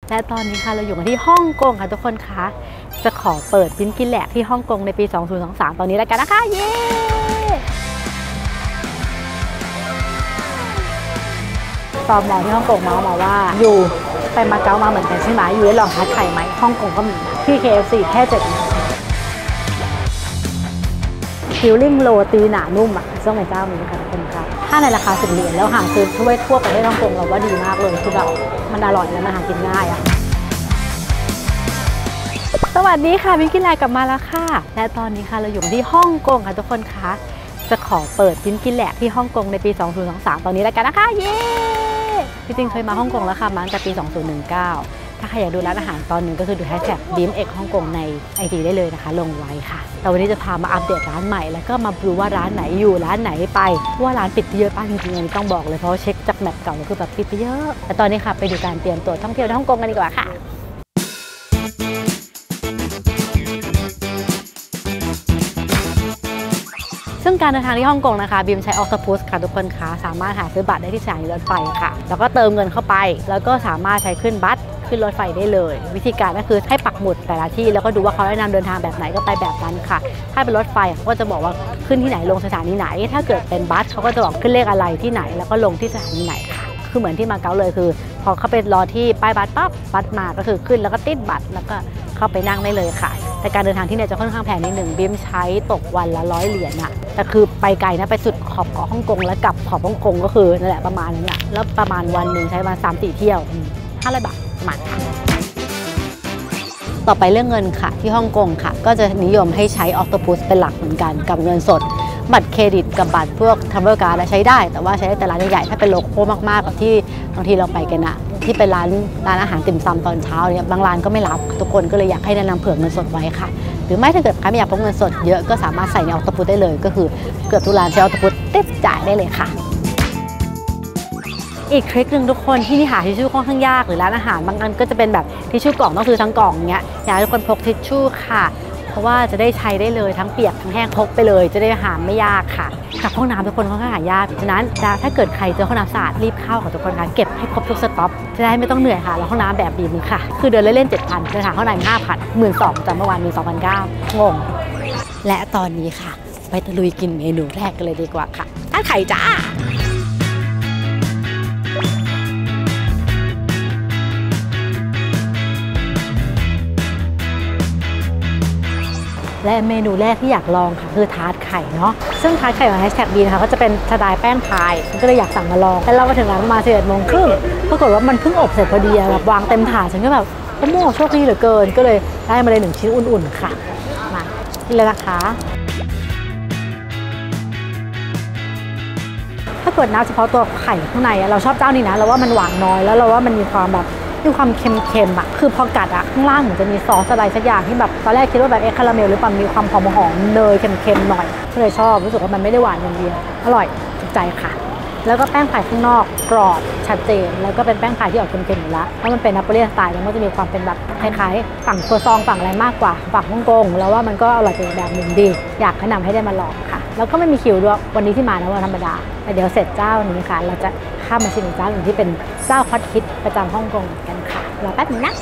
และตอนนี้ค่ะเราอยู่กันที่ฮ่องกงค่ะทุกคนคะจะขอเปิดบินกินแหลกที่ฮ่องกงในปี 2023 ตอนนี้แล้วกันนะคะเย้ตอนมองที่ฮ่องกงมาว่าอยู่ไปมาเก๊ามาเหมือนกันใช่ไหมอยู่ได้ลองทาร์ตไข่ไหมฮ่องกงก็มีที่ KFC แค่7ฟิลลิ่งโรตีหนานุ่มอ่ะต้องเป็นเจ้านี้ค่ะทุกคนค่ะถ้าในราคา10 เหรียญแล้วหาซื้อทั่วประเทศฮ่องกงเราว่าดีมากเลยคือแบบมันอร่อยและมันหากินง่ายอ่ะสวัสดีค่ะบินกินแลกลับมาแล้วค่ะและตอนนี้ค่ะเราอยู่ที่ฮ่องกงค่ะทุกคนคะจะขอเปิดบินกินแลกที่ฮ่องกงในปี 2023 ตอนนี้แล้วกันนะคะเย้จริงๆเคยมาฮ่องกงแล้วค่ะมาตั้งแต่ปี 2019ถ้าใครอยากดูร้านอาหารตอนนึงก็คือดูแฮชแท็กบีมเอกฮ่องกงใน IG ได้เลยนะคะลงไว้ค่ะแต่วันนี้จะพามาอัปเดตร้านใหม่แล้วก็มาดูว่าร้านไหนอยู่ร้านไหนไปว่าร้านปิดไปเยอะป้าจริงๆอันนี้ต้องบอกเลยเพราะเช็คจากแมปเก่าคือแบบปิดไปเยอะแต่ตอนนี้ค่ะไปดูการเตรียมตัวท่องเที่ยวในฮ่องกงกันดีกว่าค่ะซึ่งการเดินทางที่ฮ่องกงนะคะบีมใช้ Octopus ค่ะทุกคนคะสามารถหาซื้อบัตรได้ที่สถานีรถไฟค่ะแล้วก็เติมเงินเข้าไปแล้วก็สามารถใช้ขึ้นบัสขึ้นรถไฟได้เลยวิธีการก็คือให้ปักหมุดแต่ละที่แล้วก็ดูว่าเขาแนะนำเดินทางแบบไหนก็ไปแบบนั้นค่ะถ้าเป็นรถไฟเขาก็จะบอกว่าขึ้นที่ไหนลงสถานีไหนถ้าเกิดเป็นบัสเขาก็จะบอกขึ้นเลขอะไรที่ไหนแล้วก็ลงที่สถานีไหนค่ะคือเหมือนที่มาเก๊าเลยคือพอเขาไปรอที่ป้ายบัสปั๊บบัสมาก็คือขึ้นแล้วก็ติดบัตรแล้วก็เข้าไปนั่งได้เลยค่ะแต่การเดินทางที่เนี่ยจะค่อนข้างแพงนิดหนึ่งบีมใช้ตกวันละ100 เหรียญอะแต่คือไปไกลนะไปสุดขอบเกาะฮ่องกงแล้วกลับขอบฮ่องกงก็คือนั่นแหละประมาณนั้นแหละแล้วประมาณวันหนึ่งใช้มา3-4 เที่ยว500 บาทประมาณค่ะต่อไปเรื่องเงินค่ะที่ฮ่องกงค่ะก็จะนิยมให้ใช้ Octopus เป็นหลักเหมือนกันกับเงินสดบัตรเครดิตกับบัตรพวก Travel Card ใช้ได้แต่ว่าใช้ได้แต่ร้านใหญ่ๆถ้าเป็นโลโก้มากๆแบบที่บางทีเราไปกันอะที่เป็นร้านอาหารติ่มซำตอนเช้าเนี่ยบางร้านก็ไม่รับทุกคนก็เลยอยากให้แนะนำเผื่อเงินสดไว้ค่ะหรือไม่ถ้าเกิดใครไม่อยากพกเงินสดเยอะก็สามารถใส่ใน Octopus ได้เลยก็คือเกือบทุกร้านใช้ Octopus ติดจ่ายได้เลยค่ะอีกทริคหนึ่งทุกคนที่นี่หาทิชชู่ค่อนข้างยากหรือร้านอาหารบางอันก็จะเป็นแบบทิชชู่กล่องต้องซื้อทั้งกล่องเงี้ยอยากให้ทุกคนพกทิชชู่ค่ะเพราะว่าจะได้ใช้ได้เลยทั้งเปียกทั้งแห้งพกไปเลยจะได้หาไม่ยากค่ะกับห้องน้ำทุกคนค่อนข้างหายากฉะนั้นถ้าเกิดใครเจอห้องน้ำสะอาดรีบเข้าของทุกคนค่ะเก็บให้ครบทุกสต็อปจะได้ไม่ต้องเหนื่อยค่ะแล้วห้องน้ำแบบนี้ค่ะคือเดินเล่นๆ 7,000 เดินหาห้องน้ำ 5,000 12,000จำเมื่อวาน12,900 งงและตอนนี้ค่ะไปตะลุยกินเมนูแรกกันเลยดีกว่าค่ะทาร์ตไข่จ้าและเมนูแรกที่อยากลองค่ะคือทาร์ตไข่เนาะซึ่งทาร์ตไข่ของแฮชแท็กบีนะคะก็จะเป็นสไตล์แป้งพายก็เลยอยากสั่งมาลองแล้วเรามาถึงร้านประมาณ11:30ปรากฏว่ามันเพิ่งอบเสร็จพอดีแบบวางเต็มถาดฉันก็แบบโอ้โหโชคดีเหลือเกินก็เลยได้มาเลย1 ชิ้นอุ่นๆค่ะมานี่เลยนะคะถ้าเกิดน้ำเฉพาะตัวไข่ข้างในเราชอบเจ้านี้นะเราว่ามันหวานน้อยแล้วเราว่ามันมีความแบบมีความเค็มๆอ่ะคือพอกัดอ่ะข้างล่างเหมือนจะมีซอสอะไรสักอย่างที่แบบตอนแรกคิดว่าแบบคาราเมลหรือเปล่ามีความหอมๆเนยเค็มๆหน่อยก็เลยชอบรู้สึกว่ามันไม่ได้หวานอย่างเดียวอร่อยถูกใจค่ะแล้วก็แป้งพายข้างนอกกรอบชัดเจนแล้วก็เป็นแป้งพายที่ออกเค็มๆอยู่แล้วเพราะมันเป็นนาโปเลียนสไตล์แล้วมันจะมีความเป็นแบบคล้ายๆฝั่งครัวซองฝั่งอะไรมากกว่าฝั่งฮ่องกงแล้วว่ามันก็อร่อยอีกแบบหนึ่งดีอยากแนะนำให้ได้มาลองค่ะแล้วก็ไม่มีคิวด้วยวันนี้ที่มานะวันธรรมดาแต่เดี๋ยวเสร็จเจ้านี้ค่ะเราจะข้ามมาชิมอีกเจ้าหนึ่งที่เป็นเจ้าฮอตฮิตประจำฮ่องกงกันค่ะรอแป๊บนึงนะ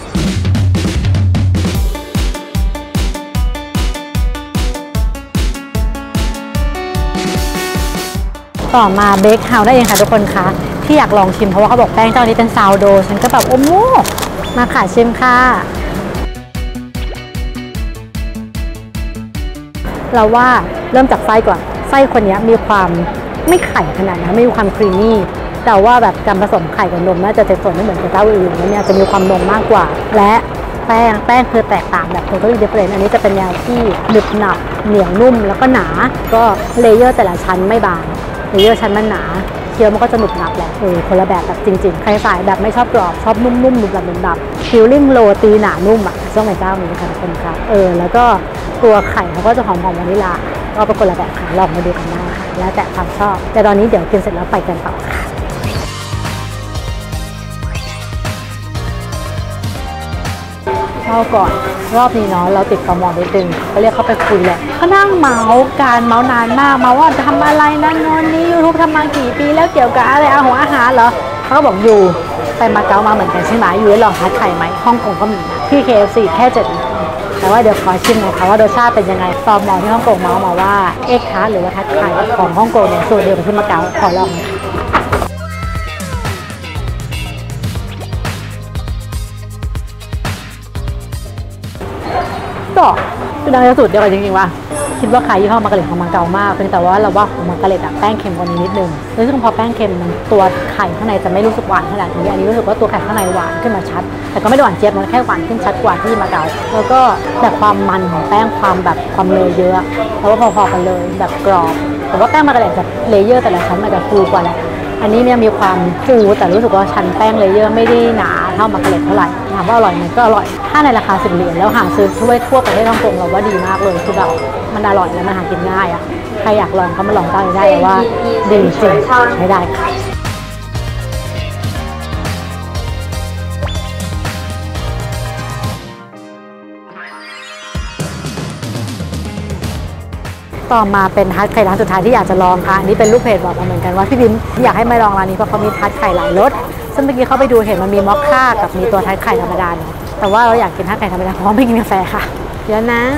ต่อมาเบคเฮาส์ได้เองค่ะทุกคนคะที่อยากลองชิมเพราะว่าเขาบอกแป้งเจ้านี้เป็นซาวโดฉันก็แบบโอ้โหมาค่ะชิมค่ะเราว่าเริ่มจากไส้ก่อนไส้คนนี้มีความไม่ไข่ขนาดนะไม่มีความครีมมี่แต่ว่าแบบการผสมไข่กับนมน่าจะเจ็ดส่วนไม่เหมือนกับเจ้าอื่นแล้วเนี่ยจะมีความนมมากกว่าและแป้งคือแตกต่างแบบโทตัลลี่ดิฟเฟอเรนต์อันนี้จะเป็นแนวที่หนึบหนับเหนียวนุ่มแล้วก็หนาก็เลเยอร์แต่ละชั้นไม่บางเลเยอร์ชั้นมันหนาเคี้ยวมันก็จะหนุบหนับแหละคนละแบบจริงๆใครสายแบบไม่ชอบกรอบชอบนุ่มๆหนุบแบบฟิลลิ่งโรตีหนานุ่มอ่ะต้องในเจ้านี้ค่ะทุกคนค่ะแล้วก็ตัวไข่เขาก็จะหอมวานิลลาก็เป็นคนละแบบค่ะลองมาดูกันได้ค่ะแล้วแต่ความชอบแต่ตอนนี้เดี๋ยวกินเสร็จแล้วไปกันต่อค่ะเล่าก่อนรอบนี้เนาะเราติดตมนิดนึงก็เรียกเขาไปคุยแหละก็นั่งเมาส์การเมาส์นานมากมาว่าทำอะไรนั่นโน่นนี้ YouTube ทำมากี่ปีแล้วเกี่ยวกับอะไรอาหารเหรอเขาก็บอกอยู่ไปมาเก๊ามาเหมือนกันใช่ไหมอยู่ได้ลองทาร์ตไข่ไหมฮ่องกงก็มีนะที่ KFC แค่7 นาทีแต่ว่าเดี๋ยวขอชิมหน่อยค่ะว่ารสชาติเป็นยังไงตอนมองที่ฮ่องกงมาว่าเอ็กทาร์ตหรือว่าทาร์ตไข่ของฮ่องกงเนี่ยสูตรเดียวกับที่มาเก๊าขอลองก็คือดังจะสูตรเดียวกันจริงๆว่ะคิดว่าขายยี่ห้อมาการ์เล็ตของมาเก๊ามากเพียงแต่ว่าเราว่าของมาการ์เล็ตแป้งเค็มกว่านี้นิดนึงแล้วซึ่งพอแป้งเค็มตัวไข่ข้างในจะไม่รู้สึกหวานขนาดนี้อันนี้รู้สึกว่าตัวไข่ข้างในหวานขึ้นมาชัดแต่ก็ไม่ได้หวานเจี๊ยบมันแค่หวานขึ้นชัดกว่าที่มาเก๊าแล้วก็แต่ความมันของแป้งความแบบความเลเยอะแต่ว่าพอๆกันเลยแบบกรอบแต่ว่าแป้งมาการ์เล็ตจะเลเยอร์แต่ละชั้นมันจะฟูกว่าแหละอันนี้เนี่ยมีความฟูแต่รู้สึกว่าชั้นแป้งเลเยอร์ไม่ได้หนาเท่ามาการ์เล็ตเท่าไหร่ถามว่าอร่อยไหมก็อร่อยถ้าในราคา10 เหรียญแล้วหาซื้อทั่วประเทศฮ่องกงเราว่าดีมากเลยคือแบบมันอร่อยและมันหากินง่ายอ่ะใครอยากลองก็มาลองได้แต่ว่าดีจริงใช้ได้ค่ะต่อมาเป็นทาร์ตไข่ร้านสุดท้ายที่อยากจะลองค่ะอันนี้เป็นลูกเพจบอกมาเหมือนกันว่าพี่บิมอยากให้มาลองร้านนี้เพราะเขามีทาร์ตไข่หลายรสซึ่งเมื่อกี้เขาไปดูเห็นมันมีมอคค่ากับมีตัวทาร์ตไข่ธรรมดาเนาะแต่ว่าเราอยากกินทาร์ตไข่ธรรมดาเพราะไม่กินกาแฟค่ะเดี๋ยวนะ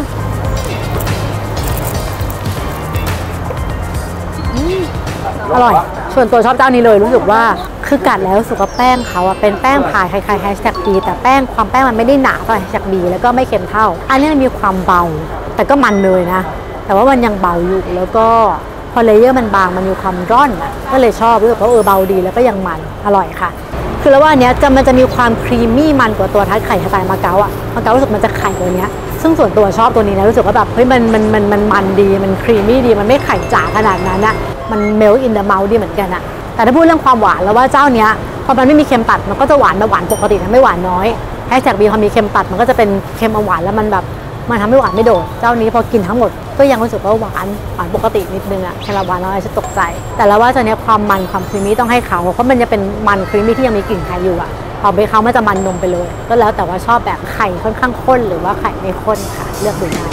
อร่อยส่วนตัวชอบเจ้านี้เลยรู้สึกว่าคือกัดแล้วรู้สึกว่าแป้งเขาอะเป็นแป้งพายคล้ายๆแฮชแท็กบีแต่ความแป้งมันไม่ได้หนาเท่าแฮชแท็กบีแล้วก็ไม่เค็มเท่าอันนี้มันมีความเบาแต่ก็มันเลยนะแต่ว่ามันยังเบาอยู่แล้วก็พอเลเยอร์มันบางมันมีความร่อนอ่ะก็เลยชอบรู้สึกว่าเบาดีแล้วก็ยังมันอร่อยค่ะคือแล้วว่าอันเนี้ยมันจะมีความครีมมี่มันกว่าตัวทาร์ตไข่สไตล์มาเก๊าอ่ะมาเก๊ารู้สึกมันจะไข่ตัวเนี้ยซึ่งส่วนตัวชอบตัวนี้นะรู้สึกว่าแบบเฮ้ยมันดีมันครีมมี่ดีมันไม่ไข่จ๋าขนาดนั้นอ่ะมันเมลอินเดอะเมาส์ดีเหมือนกันอ่ะแต่ถ้าพูดเรื่องความหวานแล้วว่าเจ้าเนี้ยพอมันไม่มีเค็มตัดมันก็จะหวานแบบหวานปกตินะไม่หวานน้อยแฮชแท็กบีพอมีเค็มตัดมันก็จะเป็นเค็มหวานแล้วมันแบบมันทำให้หวานไม่โดดเจ้านี้พอกินทั้งหมดก็ยังรู้สึกว่าหวานปกตินิดนึงอะสำหรับหวานน้อยจะตกใจแต่แล้วว่าเจ้านี้ความมันความครีมมี่ต้องให้เขาเพราะมันจะเป็นมันครีมมี่ที่ยังมีกลิ่นไข่อยู่อะพอไปเขามันจะมันนมไปเลยก็แล้วแต่ว่าชอบแบบไข่ค่อนข้างข้นหรือว่าไข่ไม่ข้นค่ะเลือกดูได้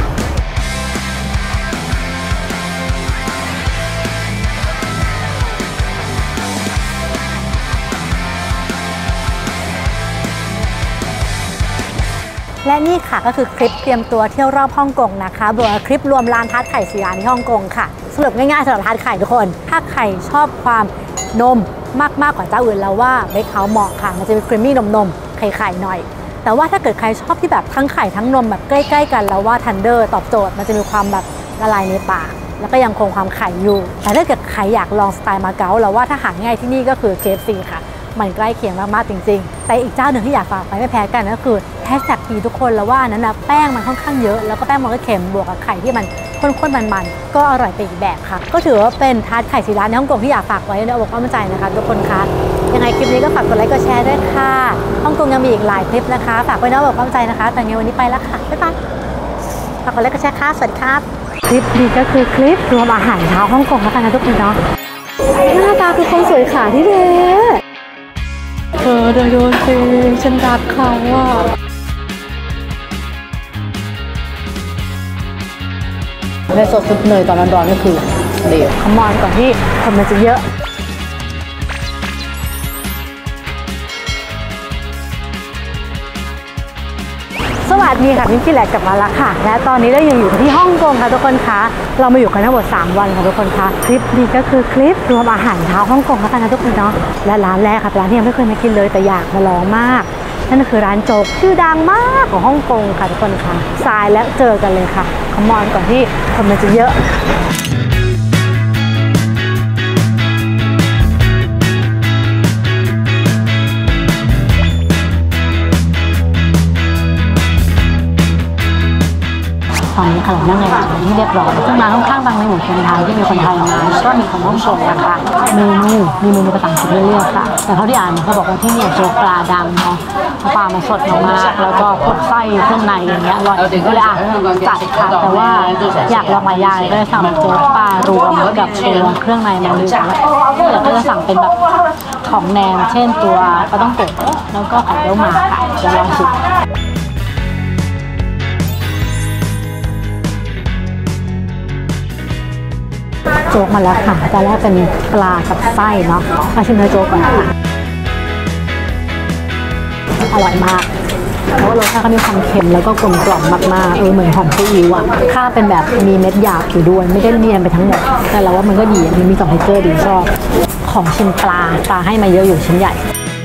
และนี่ค่ะก็คือคลิปเตรียมตัวเที่ยวรอบฮ่องกงนะคะบวกคลิปรวมร้านทาร์ตไข่4 ร้านที่ฮ่องกงค่ะสรุปง่ายๆสำหรับทาร์ตไข่ทุกคนถ้าใครชอบความนมมากกว่าเจ้าอื่นแล้วว่าเบคเขาเหมาะค่ะมันจะมีครีมมี่นมไข่หน่อยแต่ว่าถ้าเกิดใครชอบที่แบบทั้งไข่ทั้งนมแบบใกล้ๆกันแล้วว่าทันเดอร์ตอบโจทย์มันจะมีความแบบละลายในปากแล้วก็ยังคงความไข่อยู่แต่ถ้าเกิดใครอยากลองสไตล์มาเก๊าแล้วว่าถ้าหาง่ายที่นี่ก็คือ KFC ค่ะมันใกล้เคียงมากๆจริงๆแต่อีกเจ้าหนึ่งที่อยากฝากไปไม่แพ้กันก็คือแฮชแท็กปีทุกคนแล้วว่านั้นนะแป้งมันค่อนข้างเยอะแล้วก็แป้งมันก็เค็มบวกกับไข่ที่มันข้นๆมันๆก็อร่อยไปอีกแบบค่ะก็ถือว่าเป็นทาร์ตไข่4 ร้านในฮ่องกงที่อยากฝากไว้ในอกอ้อมใจนะคะทุกคนคะยังไงคลิปนี้ก็ฝากกดไลค์กดแชร์ด้วยค่ะฮ่องกงยังมีอีกหลายคลิปนะคะฝากไว้ในอกอ้อมใจนะคะแต่ในวันนี้ไปแล้วค่ะบ๊ายบายฝากกดไลค์กดแชร์ค่ะสวัสดีครับคลิปนี้ก็คือคลิปรวมอาหารเช้าฮ่องกงแล้วกันนะทุกคนเนาะหน้าตาคือคนสวยขาที่เด้เดี๋ยวโดนสิฉันรักเขาอ่ะในสดซุปเนยตอนร้อนๆก็คือเดี๋ยวขมอนก่อนที่คนมันจะเยอะสวัสดีค่ะพิมพ์แหลกกลับมาแล้วค่ะและตอนนี้เรายังอยู่ที่ฮ่องกงค่ะทุกคนคะเรามาอยู่กันทั้งหมด3 วันค่ะทุกคนคะคลิปนี้ก็คือคลิปรวมอาหารเช้าฮ่องกงแล้วกันนะทุกคนเนาะและร้านแรกค่ะร้านที่ยังไม่เคยมากินเลยแต่อยากมาลองมากนั่นก็คือร้านโจ๊กชื่อดังมากของฮ่องกงค่ะทุกคนคะทรายแล้วเจอกันเลยค่ะขมอนก่อนที่คนมันจะเยอะตอนนี้ค่ะเรานั่งในร้านที่เรียบร้อยซึ่งร้านข้างๆบางในหมู่คนไทยที่มีคนไทยมาแล้วก็มีของฮ่องกงนะคะมีเมนูภาษาอังกฤษเรื่อยๆค่ะแต่เท่าที่อ่านเขาบอกว่าที่นี่โจ๊กปลาดังเนาะปลามันสดมากแล้วก็พวกไส้เครื่องในอย่างเงี้ยอร่อยก็เลยจัดค่ะแต่ว่าอยากลองหลายอย่างก็เลยสั่งโจ๊กปลารวมกับตัวเครื่องในมันเหลืองแล้วก็จะสั่งเป็นแบบของแหนมเช่นตัวปลาต้องโกะแล้วก็ไข่เยี่ยวหมาค่ะจะลองชิมโจ๊กมาแล้วค่ะตอนแรกเป็นปลากับไส้เนาะมาชิมเนื้อโจ๊กก่อนค่ะอร่อยมากเพราะว่ารสชาติเขามีความเค็มแล้วก็กลมกล่อมมากๆเหมือนหอมซีอิ๊วอ่ะข้าวเป็นแบบมีเม็ดหยาบอยู่ด้วยไม่ได้เนียนไปทั้งหมดแต่เราว่ามันก็ดีมันมี2 เทคเจอร์ดีชอบของชิมปลาให้มาเยอะอยู่ชิ้นใหญ่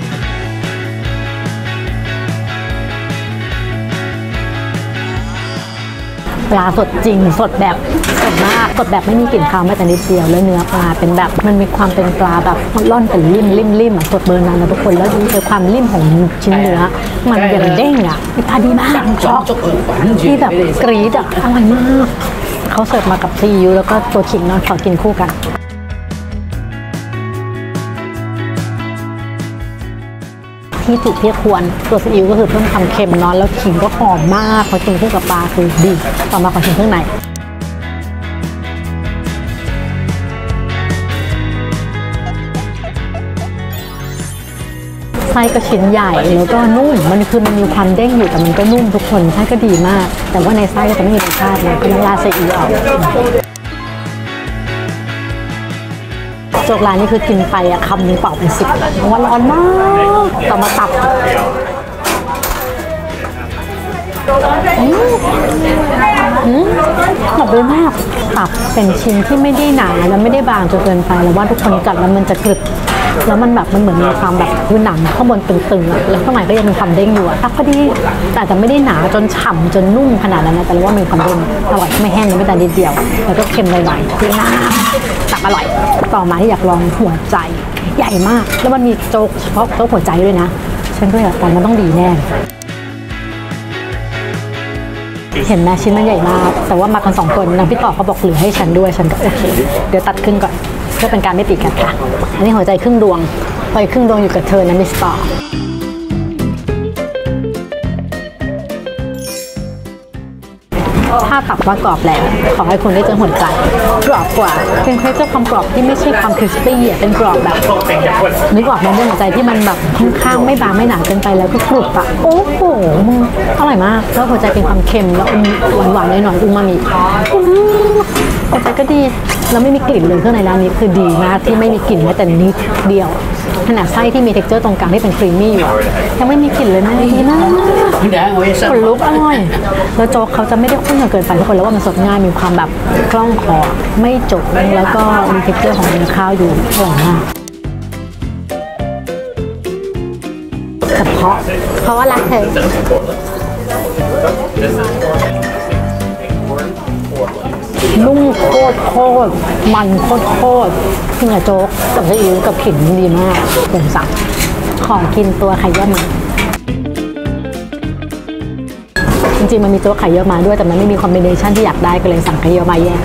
ปลาสดจริงสดแบบสดมากสดแบบไม่มีกลิ่นคาวแม้แต่นิดเดียวแล้วเนื้อปลาเป็นแบบมันมีความเป็นปลาแบบร่อนเป็นริ่มสดเบอร์นั้นนะทุกคนแล้วดูในความริ่มของชิ้นเนื้อมันอย่างเด้งอ่ะปลาดีมากชอบที่แบบกรี๊ดอ่ะอร่อยมากเขาเสิร์ฟมากับซีอิ๊วแล้วก็ตัวขิงเนาะขอกินคู่กันที่ถูกที่ควรตัวซีอิ๊วก็คือเพิ่มความเค็มเนาะแล้วขิงก็หอมมากพอกินคู่กับปลาคือดีต่อมาขอชิมเครื่องในไส้ก็ชิ้นใหญ่แล้วก็นุ่มมันมีความเด้งอยู่แต่มันก็นุ่มทุกคนไส้ก็ดีมากแต่ว่าในไส้ก็จะไม่มีรสชาติเลยก็ต้องราดซีอิ๊วเอาโจ๊กร้านนี้คือกินไปอะคำนึงเปล่าเป็น10เพราะว่าร้อนมากต่อมาตับหอมเลยมากตับเป็นชิ้นที่ไม่ได้หนาและไม่ได้บางจนเกินไปแล้วว่าทุกคนกัดแล้วมันจะกรึบแล้วมันแบบมันเหมือนมีความแบบคือหนังข้างบนตึงๆแล้วข้างในก็ยังมีความเด้งอยู่ตับพอดีแต่จะไม่ได้หนาจนฉ่ำจนนุ่มขนาดนั้นนะแต่ว่ามีความเด้งอร่อยไม่แห้งไม่แต่นิดเดียวแล้วก็เค็มหน่อยๆคือน้ำตับอร่อยต่อมาที่อยากลองหัวใจใหญ่มากแล้วมันมีโจ๊กเฉพาะโจ๊กหัวใจด้วยนะฉันก็อยากมันต้องดีแน่เห็นไหมชิ้นมันใหญ่มากแต่ว่ามากัน2 คนนางพี่ต่อเขาบอกเหลือให้ฉันด้วยฉันก็โอเคเดี๋ยวตัดครึ่งก่อนเพื่อเป็นการไม่ติดกันค่ะอันนี้หัวใจครึ่งดวงไปครึ่งดวงอยู่กับเธอนะมิสต่อถ้าตับว่ากรอบแล้วขอให้คุณได้เจอหัวใจกรอบกว่าเป็นเครปเจอร์ความกรอบที่ไม่ใช่ความคริสปี้เป็นกรอบแบบนึกออกไหมเป็นหัวใจที่มันแบบค่อนข้างไม่บางไม่หนาเกินไปแล้วก็กรุบอะโอ้โหอร่อยมากแล้วหัวใจเป็นความเค็มแล้วหวานๆหน่อยๆอูมามิหัวใจก็ดีแล้วไม่มีกลิ่นเลยเครื่องในร้านนี้คือดีมากที่ไม่มีกลิ่นแม้แต่นิดเดียวขนาดไส้ที่มีเท็กเจอร์ตรงกลางที่เป็นครีมมี่อยู่ยังไม่มีกลิ่นเลยนะดีมากขนลุกอร่อยแล้วโจ๊กเขาจะไม่ได้ข้นจนเกินไปทุกคนแล้วว่ามันสดง่ายมีความแบบคล่องคอไม่จุกแล้วก็มีเท็กเจอร์ของเนื้อข้าวอยู่อร่อยมากเพราะว่ารักเธอนุ่มโคตรมันโคตรกินกับโจ๊กกับซีอิ๊วกับขิงดีมากเป็นสั่งขอกินตัวไข่เยี่ยวมาจริงๆมันมีโจ๊กไข่เยี่ยวมาด้วยแต่มันไม่มีคอมบิเนชันที่อยากได้ก็เลยสั่งไข่เยี่ยวมาแยก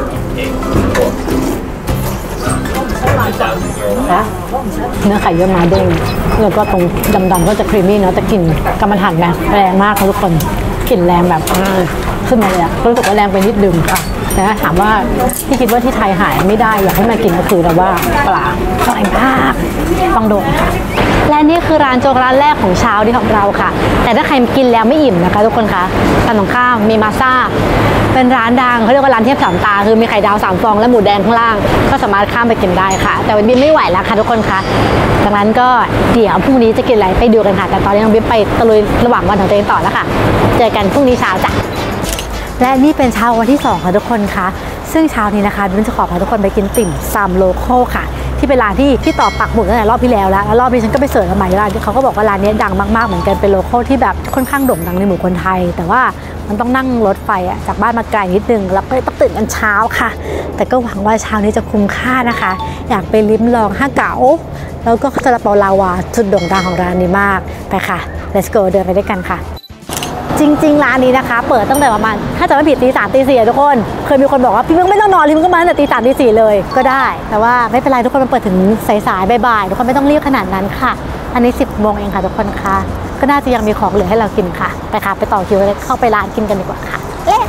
เนื้อไข่เยี่ยวมาเด้งแล้วก็ตรงดำๆก็จะครีมมี่เนาะแต่กลิ่นกำมะถันแบบแรงมากทุกคนกลิ่นแรงแบบขึ้นมาเลยอะรู้สึกว่าแรงไปนิดนึงค่ะแต่ถ้าถามว่าที่คิดว่าที่ไทยหายไม่ได้อยากให้มากินก็คือเราว่าปลาอร่อยมากต้องโดนค่ะและนี่คือร้านโจ๊กร้านแรกของเช้าที่ของเราค่ะแต่ถ้าใครกินแล้วไม่อิ่มนะคะทุกคนคะร้านของข้าวมีมาซ่าเป็นร้านดังเขาเรียกว่าร้านเทียบ3 ตาคือมีไข่ดาว3 ฟองและหมูแดงข้างล่างก็สามารถข้ามไปกินได้ค่ะแต่วันนี้ไม่ไหวแล้วค่ะทุกคนคะดังนั้นก็เดี๋ยวพรุ่งนี้จะกินอะไรไปดูกันค่ะแต่ตอนนี้น้องบิ๊กไปตะลุยระหว่างวันของตัวเองต่อแล้วค่ะเจอกันพรุ่งนี้เช้าจ้ะและนี่เป็นเช้าวันที่2ค่ะทุกคนคะซึ่งเช้านี้นะคะบิ๊กจะขอพาทุกคนไปกินติ่มซำโลคอลค่ะที่เป็นร้านที่ต่อปักหมุดตั้งแต่รอบที่แล้วแล้วรอบนี้ฉันก็ไปเสิร์ชมาใหม่ร้านที่เขาก็บอกว่าร้านนี้ดังมากๆเหมือนกันเป็นโลคอลที่แบบค่อนข้างโด่งดังในหมู่คนไทยแต่ว่ามันต้องนั่งรถไฟจากบ้านมาไกลนิดนึงแล้วก็ต้องตื่นกันเช้าค่ะแต่ก็หวังว่าเช้านี้จะคุ้มค่านะคะอยากไปลิ้มลอง5 เก๋าแล้วก็ซาลาเปาลาวาจุดโด่งดังของร้านนี้มากไปค่ะ let's go เดินไปด้วยกันค่ะจริงๆร้านนี้นะคะเปิดตั้งแต่ประมาณถ้าจะไม่ผิดตี 3 ตี 4ทุกคนเคยมีคนบอกว่าพี่มึงไม่ต้องนอนพี่มึงก็มาตั้งแต่ตี 3 ตี 4เลยก็ได้แต่ว่าไม่เป็นไรทุกคนมันเปิดถึงสายๆบ่ายๆทุกคนไม่ต้องรีบขนาดนั้นค่ะอันนี้10 โมงเองค่ะทุกคนค่ะก็น่าจะยังมีของเหลือให้เรากินค่ะไปค่ะไปต่อคิวเข้าไปร้านกินกันดีกว่าค่ะเละ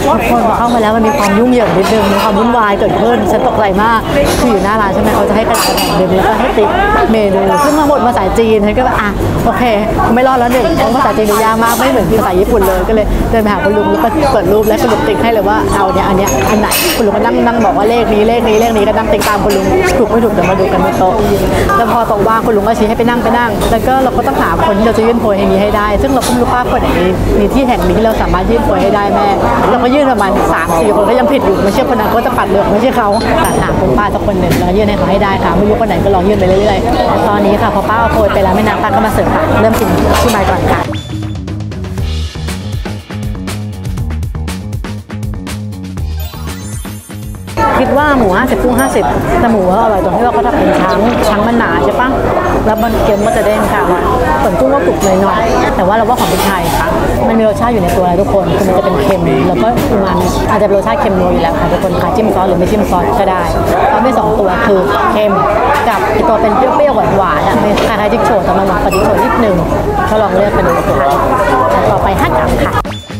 ทุกคนพอเข้ามาแล้วมันมีความยุ่งเหยิงนิดนึงมีความวุ่นวายเกิดขึ้นฉันตกใจมากคืออยู่หน้าร้านใช่ไหมเขาจะให้กระดาษแผ่นหนึ่งแล้วก็ให้ติ๊กเมนูซึ่งมาหมดภาษาจีนฉันก็แบบโอเคไม่รอดแล้วหนึ่งเพราะภาษาจีนดูยากมากไม่เหมือนภาษาญี่ปุ่นเลยก็เลยเดินไปหาคุณลุงแล้วก็เปิดรูปและคุณลุงติ๊กให้เลยว่าเอาเนี่ยอันเนี้ยอันไหนคุณลุงก็นั่งบอกว่าเลขนี้ก็นั่งติ๊กตามคุณลุงถูกไม่ถูกเดี๋ยวมาดูกันบนโต๊ะแล้วพอตกว่างคุณลุงก็ชี้ให้ไปนั่งแล้วก็เราก็ต้องหาคนที่เราจะยื่นโพยแห่งนี้ให้ได้ซึ่งเราก็ไม่รู้ว่าคนไหนมีที่แห่งนี้ที่เราสามารถยื่นโพยให้ได้แม่เราก็ยื่นประมาณ 3-4 คนก็ยังผิดอยู่ไม่ใช่คนนั้นก็จะปัดเลือกไม่ใช่เขาแต่หาคุณป้าสักคนหนึ่งแล้วยื่นให้เขาให้ได้ค่ะไม่รู้คนไหนก็ลองยื่นไปเรื่อยๆตอนนี้ค่ะพอป้าเอาโพยไปแล้วแม่นางป้าก็มาเสิร์ฟค่ะเริ่มกินชิมไปก่อนค่ะคิดว่าหมู50กุ้ง50แต่หมูอร่อยตรงที่ว่าเขาทำเป็นช้างมันหนาใช่ปะแล้วมันเค็มก็จะเด้งค่ะส่วนกุ้งก็กรุบหน่อยๆแต่ว่าเราว่าของพริกไทยค่ะมันมีรสชาติอยู่ในตัวเลยทุกคนคือมันจะเป็นเค็มแล้วก็อูมามิอาจจะเป็นรสชาติเค็มนัวอยู่แล้วค่ะทุกคนค่ะจิ้มซอสหรือไม่จิ้มซอสก็ได้เพราะมี2ตัวคือเค็มกับอีกตัวเป็นเปรี้ยวๆหวานๆไม่คล้ายๆจิ๊กโฉดแต่มันหวานกว่าจิ๊กโฉดนิดนึงก็ลองเลือกไปดูค่ะต่อไป5 กรัมค่ะ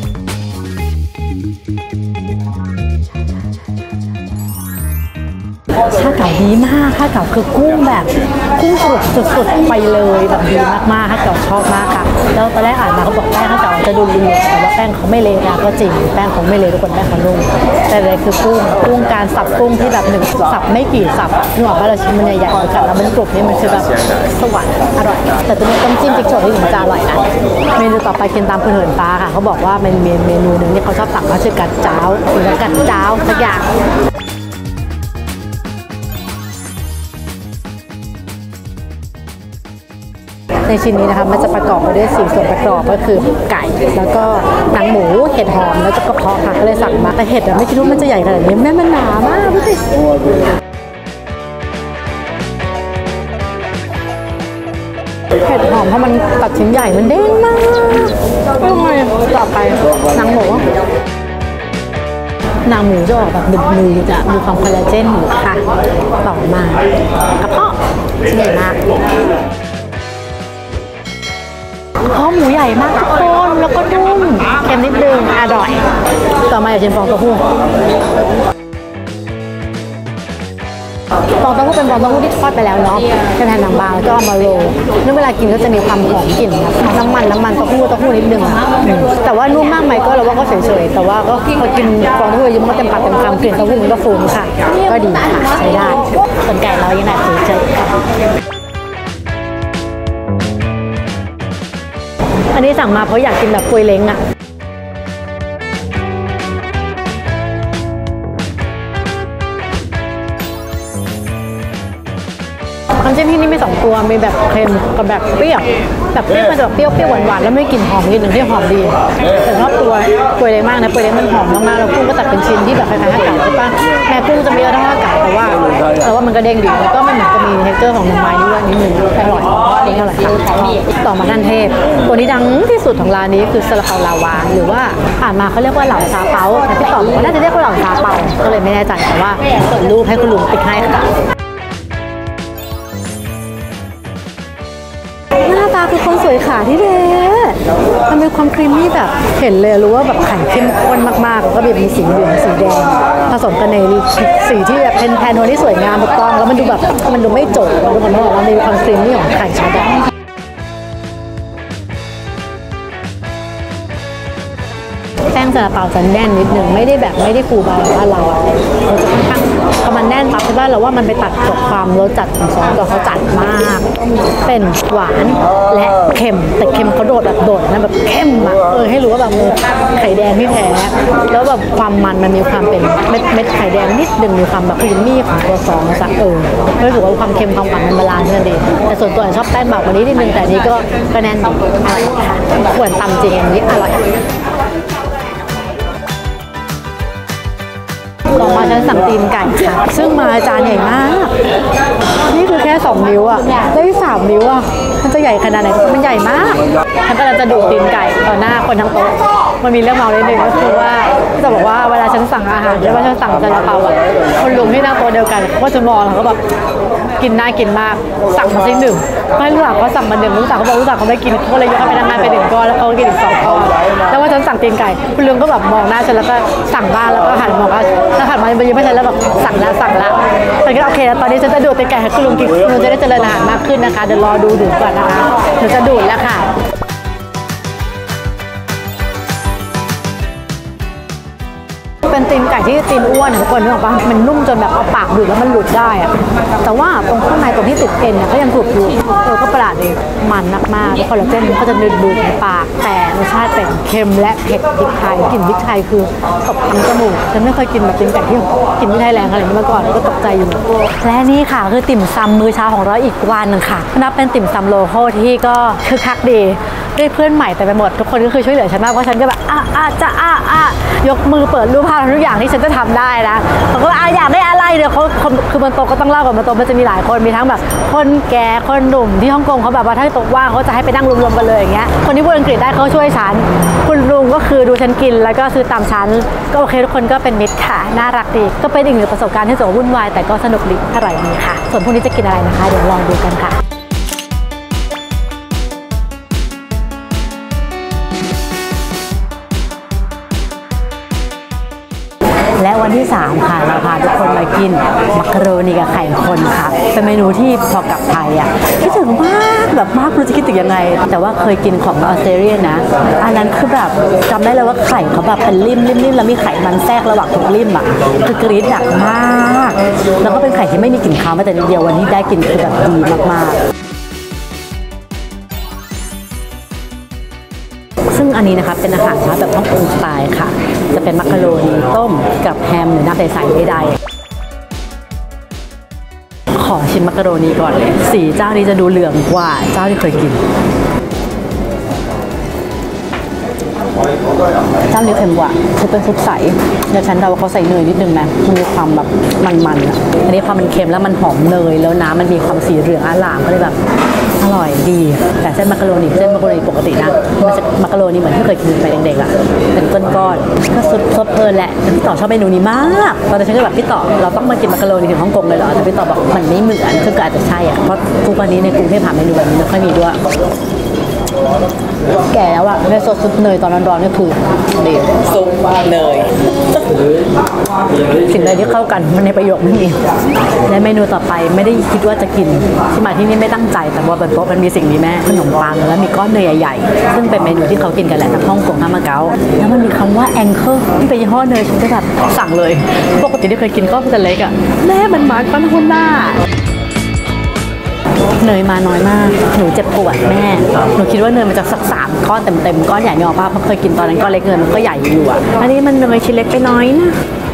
ข้าวเก๋าดีมากข้าวเก๋าคือกุ้งแบบกุ้งสุดๆไปเลยแบบดีมากๆข้าวเก๋าชอบมากค่ะแล้วตอนแรกอ่านมาเขาบอกแป้งข้าวเก๋าจะดูเละแต่ว่าแป้งเขาไม่เละนะก็จริงแป้งเขาไม่เละทุกคนแป้งเขานุ่มแต่เลยคือกุ้งการสับกุ้งที่แบบหนึ่งสับไม่กี่สับนึกออกป่ะเราชิ้นมันใหญ่ๆค่ะแล้วมันกรุบนี่มันคือแบบสวรรค์อร่อยแต่ตัวนี้ต้มจิ้มจิ๊กโฉดที่ถึงจะอร่อยนะเมนูต่อไปกินตามคุณเหินฟ้าค่ะเขาบอกว่ามันมีเมนูหนึ่งที่เขาชอบสั่งว่าชื่อกัดจ้าวหรือกัดจ้าวสักอย่างในชิ้นนี้นะคะมันจะประกอบไปด้วย4 ส่วนประกอบก็คือไก่แล้วก็หนังหมูเห็ดหอมแล้วก็กระเพาะค่ะก็เลยสั่งมาแต่เห็ดไม่คิดว่ามันจะใหญ่ขนาดนี้แม่มันหนามากดูสิเห็ดหอมเพราะมันตัดชิ้นใหญ่มันเด้งมากทำไมต่อไปหนังหมูจะออกแบบดึบมือจะมีความคอลลาเจนอยู่ค่ะต่อมากระเพาะชิ้นใหญ่มากหมูใหญ่มากทุกคนแล้วก็นุ่มเค็มนิดนึงอร่อยต่อมาอยากชิมฟองเต้าหู้ฟองเต้าหู้เป็นฟองเต้าหู้ที่ทอดไปแล้วเนาะเป็นแผ่นบางๆแล้วก็เอามาโรยนึกเวลากินก็จะมีความหอมกลิ่นน้ำมันเต้าหู้นิดนึงแต่ว่านุ่มมากไหมก็เราว่าก็เฉยๆแต่ว่าก็พอกินฟองเต้าหู้เยอะมันก็เต็มปากเต็มคำกลิ่นเต้าหู้มันก็ฟูค่ะก็ดีค่ะใช้ได้ส่วนไก่เรายังแบบเฉยอันนี้สั่งมาเพราะอยากกินแบบปุยเล้งอะน้ำจิ้มที่นี่มี2 ตัวมีแบบเค็มกับแบบเปรี้ยวแบบเปรี้ยวมันจะแบบเปรี้ยวหวานๆแล้วไม่กลิ่นหอมนิดนึงที่หอมดีแต่ชอบตัวปุยเล้งมากนะปุยเล้งมันหอมมากๆแล้วกุ้งก็ตัดเป็นชิ้นที่แบบคล้ายๆข้าวเก๋าใช่ปะแม่กุ้งจะมีเยอะเท่าข้าวเก๋าแต่ว่ามันก็เด้งดีแล้วก็มันเหมือนจะมีเท็กเจอร์ของน้ำมันด้วยนิดนึงอร่อยเด้งอร่อยค่ะต่อมาขั้นเทพตัวนี้ดังที่สุดของร้านนี้คือซาลาเปาลาวาหรือว่าอ่านมาเขาเรียกว่าเหล่าซาเปาแต่พี่ต่อบอกว่าน่าจะเรียกว่าเหล่าซาเปาก็เลยไม่แน่ใจแต่ว่าเปิดรูปให้คุณลุงติ๊กให้ค่ะหน้าตาคือคนสวยขาที่เด้มันมีความครีมมี่แบบเห็นเลยรู้ว่าแบบไข่เข้มข้นมากๆแล้วก็แบบมีสีเหลืองสีแดงผสมกันในสีที่แบบเป็นแพนโทนที่สวยงามถูกต้องแล้วมันดูแบบมันดูไม่โจกทุกคนบอกว่ามีความครีมมี่ของไข่ชัดแป้งซาลาเปาจะแน่นนิดนึงไม่ได้ฟูบางบ้านเราจะค่อนข้างพอมันแน่นปั๊บใช่ป่ะเราว่ามันไปตัดกับความรสจัดของซอสตัวเขาจัดมากเป็นหวานและเค็มแต่เค็มเขาโดดแบบโดดนะแบบเข้มอ่ะให้รู้ว่าแบบไข่แดงที่แท้แล้วแบบความมันมีความเป็นเม็ดไข่แดงนิดนึงมีความแบบครีมมี่ของตัวซอสรู้สึกว่าความเค็มความหวานมันบาลานซ์กันดีแต่ส่วนตัวชอบแป้งเบากว่านี้นิดนึงแต่นี้ก็แน่นดีอร่อยค่ะควรตำจริงอันนี้อร่อยต่อมาฉันสั่งตีนไก่ค่ะซึ่งมาจานใหญ่มากนี่คือแค่2 นิ้วอ่ะได้3 นิ้วอ่ะมันจะใหญ่ขนาดไหนมันใหญ่มากฉันก็จะดูตีนไก่ต่อหน้าคนทั้งโต๊ะมันมีเรื่องเมาเลยหนึ่งก็คือว่าจะบอกว่าเวลาฉันสั่งอาหารหรือว่าฉันสั่งซาลาเปาอะคนลุงที่นั่งโต๊ะเดียวกันเขาก็จะมองแล้วก็แบบกินน่ากินมากสั่งมาที่หนึ่งไม่รู้จักเขาสั่งมาหนึ่งรู้จักเขาบอกรู้จักเขาไม่กินเขาเลยยกให้พนักงานไปหนึ่งก้อนแล้วเขากินอีก2 ก้อนแล้วว่าฉันสั่งตีนไก่คุณลุงก็แบบมองหน้าฉันแล้วก็สั่งบ้างแล้วก็หันมองแล้วหันมายังไม่ใช่แล้วแบบสั่งละฉันก็โอเคแล้วตอนนี้ฉันจะดูดตีนไก่ให้คุณลุงกินคุณลุงจะได้เจริญอาหารมากขึ้นนะคะเดี๋ยวรอดูก่อนนะคะเดี๋ยวจะดูดแล้วค่ะเป็นตีนไก่ที่ตีนอ้วนทุกคนนึกออกปะมันนุ่มจนแบบเอาปากดูดแล้วมันหลุดได้อะแต่ว่าตรงข้างในตรงที่ติดเอ็นเนี่ยก็ยังกรุบอยู่ก็ประหลาดดีมันมากๆคอลลาเจนมันก็จะดูดในปากแต่รสชาติเป็นเค็มและเผ็ดพริกไทยกลิ่นพริกไทยคือตบทั้งจมูกฉันไม่เคยกินแบบตีนไก่ที่กินพริกไทยแรงขนาดนี้มาก่อนก็ตกใจอยู่และนี่ค่ะคือติ่มซำมื้อเช้าของเราอีกวันนึงค่ะนับเป็นติ่มซำโลโก้ที่ก็คือคักดีด้วยเพื่อนใหม่แต่ไปหมดทุกคนก็คือช่วยเหลือฉันมากเพราะฉันก็แบบยกมือเปิดรูปภาพทุกอย่างที่ฉันจะทำได้นะเขาก็อยากได้อะไรเดี๋ยวเขาคือบนโต๊ะก็ต้องเล่าก่อนบนโต๊ะมันจะมีหลายคนมีทั้งแบบคนแก่คนหนุ่มที่ฮ่องกงเขาแบบว่าถ้าโต๊ะว่างเขาจะให้ไปนั่งรวมๆกันเลยอย่างเงี้ยคนที่พูดอังกฤษได้เขาช่วยฉันคุณลุงก็คือดูฉันกินแล้วก็ซื้อตามฉันก็โอเคทุกคนก็เป็นมิตรค่ะน่ารักดีก็เป็นอีกหนึ่งประสบการณ์ที่สนุกวุ่นวายแต่ก็สนุกดีอร่อยดีค่ะส่วนพรุ่งนี้จะกินอะไรนะคะเดี๋ยวลองดูกันค่ะและวันที่3ค่ะเราพาทุกคนมากินมักกะโรนีกับไข่คนค่ะเป็นเมนูที่พอกลับไทยอ่ะคิดถึงมากแบบมากรู้จะคิดถึงยังไงแต่ว่าเคยกินของออสเตรเลียนะอันนั้นคือแบบจำได้เลยว่าไข่เขาแบบเป็นริมแล้วมีไข่มันแทรกระหว่างทุกริมอ่ะคือกรี๊ดหนักมากแล้วก็เป็นไข่ที่ไม่มีกลิ่นคาวแม้แต่นิดเดียววันที่ได้กินคือแบบดีมากซึ่งอันนี้นะคะเป็นอาหารเช้าแบบฮ่องกงสไตล์ค่ะจะเป็นมักกะโรนีต้มกับแฮมหรือน้ำใสๆใดๆขอชิมมักกะโรนีก่อนเลยสีเจ้านี้จะดูเหลืองกว่าเจ้าที่เคยกินเจ้านี้เค็มกว่าคือเป็นซุปใสเดี๋ยวฉันเดาว่าเขาใส่เนยนิดนึงนะมันมีความแบบมันๆอ่ะอันนี้พอมันเค็มแล้วมันหอมเนยแล้วน้ำมันมีความสีเหลืองอร่ามก็เลยแบบอร่อยดีแต่เส้นมักกะโรนีปกตินะมันจะมักกะโรนีเหมือนที่เคยกินไปเด็กๆอ่ะเป็นก้อนๆก็ซดเพลินแหละพี่ต่อชอบเมนูนี้มากตอนนั้นฉันก็แบบพี่ต่อเราต้องมากินมักกะโรนีถึงฮ่องกงเลยเหรอแต่พี่ต่อบอกมันไม่เหมือนซึ่งก็อาจจะใช่อ่ะเพราะทุกวันนี้ในกรุงเทพหาเมนูแบบนี้ไม่ค่อยมีด้วยแก่แล้วอะได้ซดซุปเนยตอนร้อนๆนี่คือดีซุปเนยสิ่งใดที่เข้ากันมันในประโยคไม่มีและเมนูต่อไปไม่ได้คิดว่าจะกินที่มาที่นี่ไม่ตั้งใจแต่ว่าบนโต๊ะมันมีสิ่งนี้แม่ขนมปังแล้วมีก้อนเนยใหญ่ๆซึ่งเป็นเมนูที่เขากินกันแหละทั้งฮ่องกงทั้งมาเก๊าแล้วมันมีคำว่าแองเกิลที่เป็นยี่ห้อเนยฉันก็แบบสั่งเลยปกติที่เคยกินก็จะเล็กอะแม่มันมาก้อนหุ่นหน้าเนยมาน้อยมากหนูเจ็บปวดแม่หนูคิดว่าเนยมันจะสัก3 ก้อนเต็มก้อนใหญ่ไม่ออกป่ะเพราะเคยกินตอนนั้นก้อนเล็กเนยมันก็ใหญ่อยู่อ่ะอันนี้มันเนยชิ้นเล็กไปน้อยนะ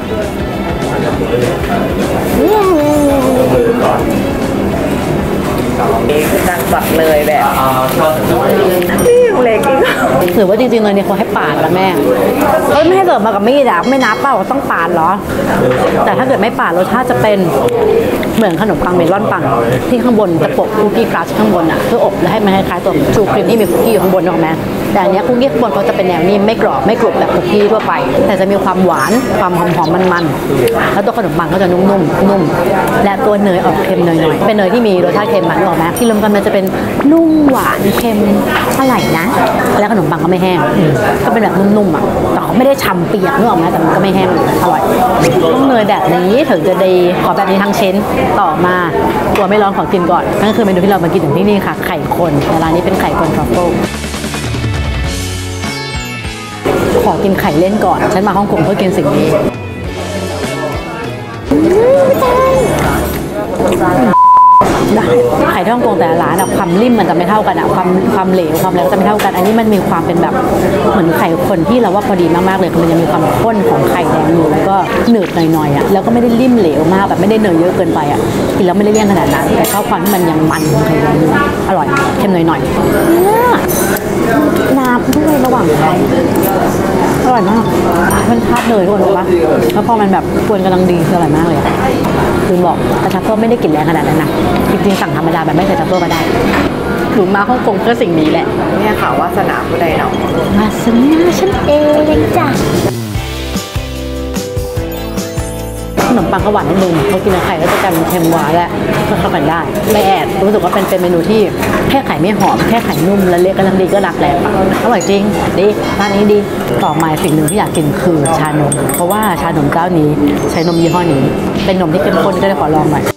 ดังบักเลยแบบนี่ยังเล็กอีกหรือว่าจริงๆเลยเนี่ยเขาให้ปาดแล้วแม่ไม่ให้เกิดมากับมีดอะไม่นับเปล่าต้องปาดเหรอแต่ถ้าเกิดไม่ปาดรสชาติจะเป็นเหมือนขนมปังเมลอนปังที่ข้างบนจะโปะคุกกี้ครัชข้างบนอะเพื่ออบแล้วให้มันคล้ายๆตัวชูครีมที่มีคุกกี้อยู่ข้างบนออกมาแต่อันนี้คุกกี้ข้างบนเขาจะเป็นแนวนิ่มไม่กรอบไม่กรุบแบบคุกกี้ทั่วไปแต่จะมีความหวานความหอมๆมันๆแล้วตัวขนมปังก็จะนุ่มและตัวเนยออกเค็มหน่อยๆเป็นเนยที่มีรสชาติเค็มมันออกมาที่รวมกันมันจะเป็นนุ่มหวานเค็มอร่อยนะแล้วขนมปังก็ไม่แห้งก็เป็นแบบนุ่มๆอ่ะแต่เขาไม่ได้ฉ่ำเปียกนึกออกไหมแต่มันก็ไม่แห้งอร่อยต้องเนยแบบนี้ถึงจะดีขอแบบนี้ทั้งชิ้นต่อมาตัวไม่ร้อนขอกินก่อนนั่นคือเมนูที่เรามากินถึงที่นี่ค่ะไข่คนร้านนี้เป็นไข่คนทรัฟเฟิลขอกินไข่เล่นก่อนฉันมาฮ่องกงเพื่อกินสิ่งนี้ได้ไข่ที่ฮ่องกงแต่ละร้านอะความริ่มมันจะไม่เท่ากันอะความเหลวความอะไรก็จะไม่เท่ากันอันนี้มันมีความเป็นแบบเหมือนไข่คนที่เราว่าพอดีมากๆเลยมันจะมีความข้นของไข่แดงอยู่แล้วก็หนืดหน่อยๆอะแล้วก็ไม่ได้ริ่มเหลวมากแบบไม่ได้เนยเยอะเกินไปอะกินแล้วไม่ได้เลี่ยนขนาดนั้นแต่ชอบความที่มันยังมันไข่แดงอยู่อร่อยเค็มหน่อยๆน้ำด้วยระหว่างไข่อร่อยมากมันทาดเนยทุกคนรู้ปะแล้วพอมันแบบกวนกำลังดีอร่อยมากเลยลืมบอกแต่ชัฟเฟิลไม่ได้กลิ่นแรงขนาดนั้นนะจริงๆสั่งธรรมดาแบบไม่ใส่ชัฟเฟิลก็ได้หนูมาฮ่องกงเพื่อสิ่งนี้แหละเนี่ยค่ะวาสนาผู้ใดเนาะวาสนาฉันเองจ้ะนมปังเขาหวานนิดนึงเขากินไข่แล้วจะกลายเป็นเค็มหวานและก็เข้ากันได้ไม่แอดรู้สึกว่าเป็นเมนูที่แค่ไข่ไม่หอมแค่ไข่นุ่มและเละกำลังดีก็รักแล้วอร่อยจริงดีร้านนี้ดีต่อมาสิ่งหนึ่งที่อยากกินคือชานมเพราะว่าชานมเจ้านี้ใช้นมยี่ห้อนี้เป็นนมที่เข้มข้นก็เลยขอลองหน่อย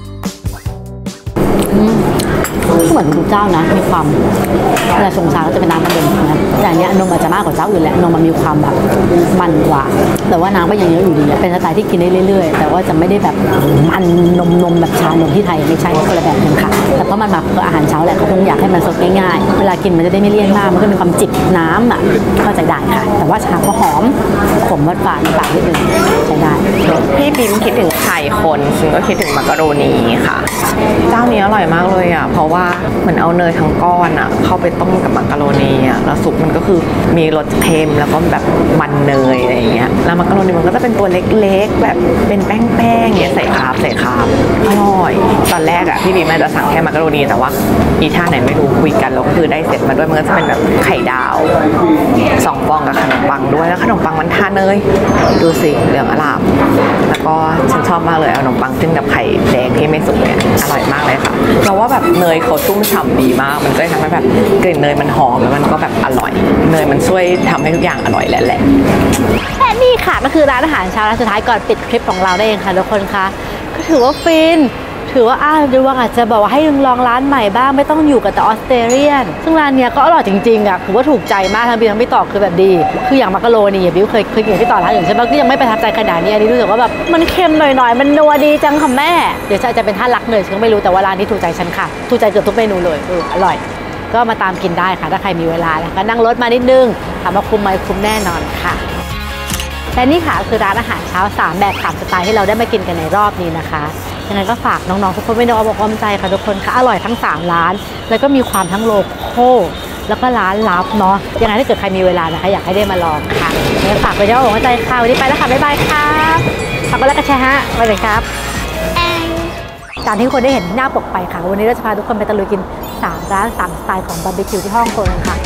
ก็เหมือนทุกเจ้านะมีความเวลาชงชาก็จะเป็นน้ำมันเย็นนะแต่อันนี้นมอาจจะมากกว่าเจ้าอื่นแหละนมมันมีความแบบมันกว่าแต่ว่าน้ำก็ยังเยอะอยู่ดีเป็นสไตล์ที่กินได้เรื่อยๆแต่ว่าจะไม่ได้แบบมันนมแบบชานมที่ไทยไม่ใช่คนละแบบกันค่ะแต่เพราะมันมาเพื่ออาหารเช้าแหละเขาคงอยากให้มันสดง่ายๆเวลากินมันจะได้ไม่เลี่ยนมากมันก็มีความจิบน้ำอ่ะเข้าใจได้ค่ะแต่ว่าชาก็หอมขมหวานปากนิดนึงใช้ได้พี่บิมคิดถึงไข่คนซึ่งก็คิดถึงมักกะโรนีค่ะเจ้านี้อร่อยมากเลยอ่ะเพราะว่าเหมือนเอาเนยทั้งก้อนอ่ะเข้าไปต้มกับมักกะโรนีอ่ะแล้วซุปมันก็คือมีรสเค็มแล้วก็แบบมันเนยอะไรอย่างเงี้ยแล้วมักกะโรนีมันก็จะเป็นตัวเล็กๆแบบเป็นแป้งๆเนี่ยใส่คาร์บอร่อยตอนแรกอ่ะพี่บิมจะสั่งแค่มักกะโรนีแต่ว่าอีท่าไหนไม่รู้คุยกันแล้วคือได้เสร็จมาด้วยมันก็จะเป็นแบบไข่ดาว2 ฟองกับขนมปังด้วยแล้วขนมปังมันทาเนยดูสิเหลืองอร่ามแล้วก็ฉันชอบมากเลยเอาขนมปังจิ้มกับไข่แดงที่ไม่สุกเนี่ยอร่อยมากเลยค่ะเราว่าแบบเนยเขาชุ่มฉ่ำดีมากมันก็ทำให้แบบกลิ่นเนยมันหอมแล้วมันก็แบบอร่อยเนยมันช่วยทำให้ทุกอย่างอร่อยแหละและนี่ค่ะก็คือร้านอาหารเช้าร้านสุดท้ายก่อนปิดคลิปของเราได้เองค่ะทุกคนคะก็ถือว่าฟินถือว่าดูว่าอาจจะบอกว่าให้ลองร้านใหม่บ้างไม่ต้องอยู่กับแต่ออสเตรเลียนซึ่งร้านเนี้ยก็อร่อยจริงๆอ่ะถือว่าถูกใจมากทั้งบิวทั้งพี่ต่อคือแบบดีคืออย่างมักกะโรนีบิวเคยกินพี่ต่อร้านอื่นใช่ไหมก็ยังไม่ประทับใจขนาดนี้อันนี้รู้สึกว่าแบบมันเค็มหน่อยๆมันนัวดีจังค่ะแม่เดี๋ยวจะเป็นท่ารักเนยฉันก็ไม่รู้แต่ว่าร้านนี้ถูกใจฉันค่ะถูกใจเกือบทุกเมนูเลยอร่อยก็มาตามกินได้ค่ะถ้าใครมีเวลาแล้วก็นั่งรถมานิดนึงถามว่าคุ้มไหมคุ้มแน่นอนค่ะและนี่ค่ะคือร้านอาหารเช้า3แบบ3สไตล์ที่เราได้มากินกันในรอบนี้นะคะยังไงก็ฝากน้องๆทุกคนไว้ในอ้อมอกอ้อมใจค่ะทุกคนค่ะอร่อยทั้ง3ร้านแล้วก็มีความทั้งโลคอลแล้วก็ร้านลับเนาะยังไงถ้าเกิดใครมีเวลานะคะอยากให้ได้มาลองค่ะยังไงฝากไว้ในอ้อมอกอ้อมใจค่ะวันนี้ไปแล้วค่ะบ๊ายบายครับฝากกดไลค์กดแชร์ฮะไปเลยครับตามที่คนได้เห็นที่หน้าปกไปค่ะวันนี้เราจะพาทุกคนไปตะลุยกิน3ร้าน3สไตล์ของบาร์บีคิวที่ฮ่องกงค่ะ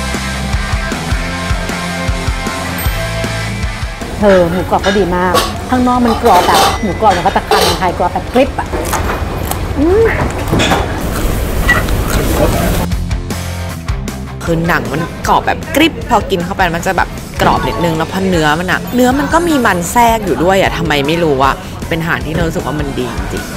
หมูกรอบก็ดีมากข้างนอกมันกรอบแบบหมูกรอบแล้วก็ตะกันไทยกรอบแบบกริบอ่ะคือหนังมันกรอบแบบกริบพอกินเข้าไปมันจะแบบกรอบนิดนึงแล้วพอเนื้อมันก็มีมันแทรกอยู่ด้วยอ่ะทำไมไม่รู้อ่ะเป็นอาหารที่เรารู้สึกว่ามันดีจริง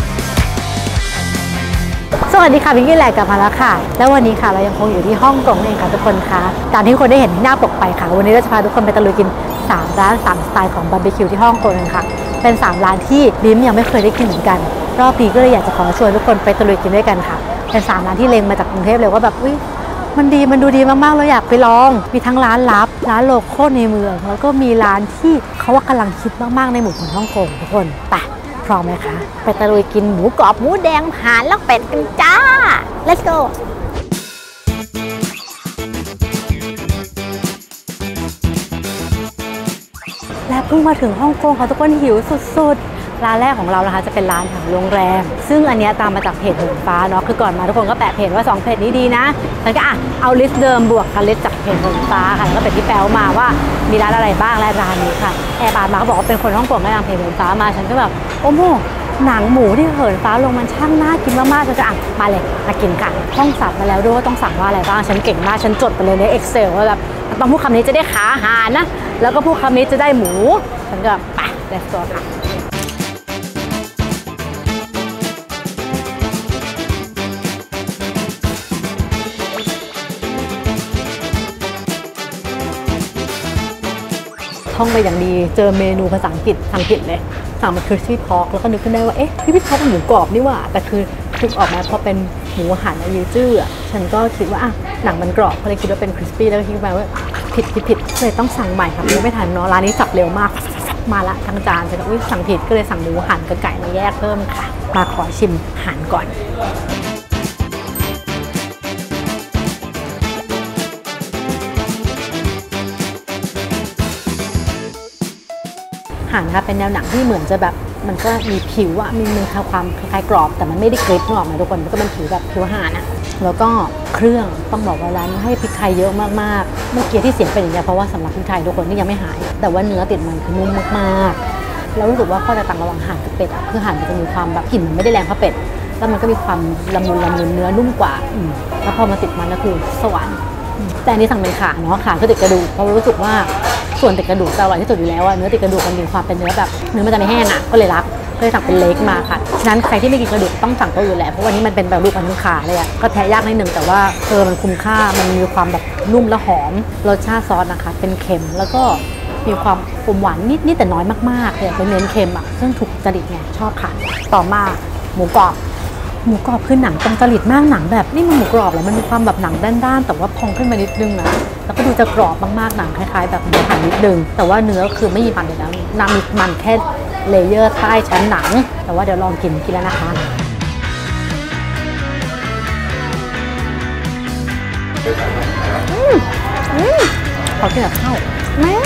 สวัสดีค่ะวิกกี้แหลกกลับมาแล้วค่ะแล้ววันนี้ค่ะเรายังคงอยู่ที่ฮ่องกงเองค่ะทุกคนคะตามที่คนได้เห็นที่หน้าปกไปค่ะวันนี้เราจะพาทุกคนไปตะลุยกิน3ร้าน3สไตล์ของบาร์บีคิวที่ฮ่องกงค่ะเป็น3ร้านที่บิมยังไม่เคยได้กินเหมือนกันรอบนี้ก็เลยอยากจะขอชวนทุกคนไปตะลุยกินด้วยกันค่ะเป็น3ร้านที่เล็งมาจากกรุงเทพเลยว่าแบบมันดูดีมากๆเราอยากไปลองมีทั้งร้านลับร้านโลคอลในเมืองแล้วก็มีร้านที่เขาว่ากำลังคิดมากๆในหมู่คนฮ่องกงทุกคนไปพร้อมไหมคะไปตะลุยกินหมูกรอบหมูแดงห่านแล้วเป็ดกันจ้า let's go และเพิ่งมาถึงฮ่องกงค่ะทุกคนหิวสุดๆร้านแรกของเรานะคะจะเป็นร้านแถวโรงแรมซึ่งอันนี้ตามมาจากเพจเหินฟ้าเนาะคือก่อนมาทุกคนก็แปะเพจว่า2เพจนี้ดีนะฉันก็เอาลิสต์เดิมบวกกับลิสต์จากเพจเหินฟ้าค่ะแล้วก็เป็นที่แปลมาว่ามีร้านอะไรบ้างและร้านนี้ค่ะแอร์บาร์มาเขาบอกว่าเป็นคนฮ่องกงแนะนำเพจเหินฟ้ามาฉันก็แบบโอ้โหหนังหมูที่เหินฟ้าลงมันช่างน่ากินมากๆฉันก็มาเลยมากินกันต้องสั่งมาแล้วด้วยว่าต้องสั่งว่าอะไรบ้างฉันเก่งมากฉันจดไปเลยใน Excel ว่าแบบต้องพูดคำนี้จะได้ขาอาหารนะแล้วก็พูดคำนี้จะได้หมูฉันก็ไป let's go ค่ะท่องไปอย่างดีเจอเมนูภาษาอังกฤษเลยสั่งมาคือcrispy porkแล้วก็นึกขึ้นได้ว่าcrispy porkเป็นหมูกรอบนี่หว่าแต่คือนึกออกมาพอเป็นหมูหันอายุจื้อฉันก็คิดว่าหนังมันกรอบก็เลยคิดว่าเป็นcrispyแล้วก็คิดว่าผิดเลยต้องสั่งใหม่ค่ะไม่ทันเนาะร้านนี้สับเร็วมากมาละทั้งจานฉันก็สั่งผิดก็เลยสั่งหมูหันกับไก่มาแยกเพิ่มค่ะมาขอชิมหันก่อนหันค่ะเป็นแนวหนังที่เหมือนจะแบบมันก็มีผิวมีความคล้ายๆกรอบแต่มันไม่ได้กริบนึกออกมาทุกคนก็มันผิวแบบผิวห่านแล้วก็เครื่องต้องบอกว่าร้านให้พริกไทยเยอะมากๆเมื่อกี้ที่เสียงเป็นอย่างนี้เพราะว่าสำหรับพริกไทยทุกคนนี่ยังไม่หายแต่ว่าเนื้อติดมันคือนุ่มมากๆเรารู้สึกว่าข้อแตกต่างระหว่างห่านกับเป็ดอะคือห่านมันจะมีความแบบกลิ่นมันไม่ได้แรงเท่าเป็ดแล้วมันก็มีความละมุนเนื้อนุ่มกว่าแล้วพอมาติดมันก็คือสวรรค์แต่อันนี้สั่งเป็นขาเนาะขาคือติดกระดูกเพราะรู้สึกว่าส่วนติดกระดูกจะอร่อยที่สุดอยู่แล้วอะเนื้อติดกระดูกมันมีความเป็นเนื้อแบบเนื้อมันจะไม่แห้งอะก็เลยรักก็เลยสั่งเป็นเล็กมาค่ะฉะนั้นใครที่ไม่กินกระดูกต้องสั่งตัวอื่นแหละเพราะวันนี้มันเป็นแบบรูปทั้งขาเลยอะก็แทะยากนิดนึงแต่ว่ามันคุ้มค่ามันมีความแบบนุ่มและหอมรสชาติซอสนะคะเป็นเค็มแล้วก็มีความอมหวานนิดแต่น้อยมากๆเลยเป็นเน้นเค็มอ่ะซึ่งถูกจริตไงชอบค่ะต่อมาหมูกรอบคือหนังตรงจริตมากหนังแบบนี่มันหมูกรอบแล้วมันมีความแบบหนังด้านๆแต่ว่าพองขึ้นมานิดนึงนะแล้วก็ดูจะกรอบมากๆหนังคล้ายๆแบบหมูหันนิดนึงแต่ว่าเนื้อคือไม่มีมันเลยนะน้ำมีมันแค่เลเยอร์ใต้ชั้นหนังแต่ว่าเดี๋ยวลองกินแล้วนะคะขอกินกับข้าวแม่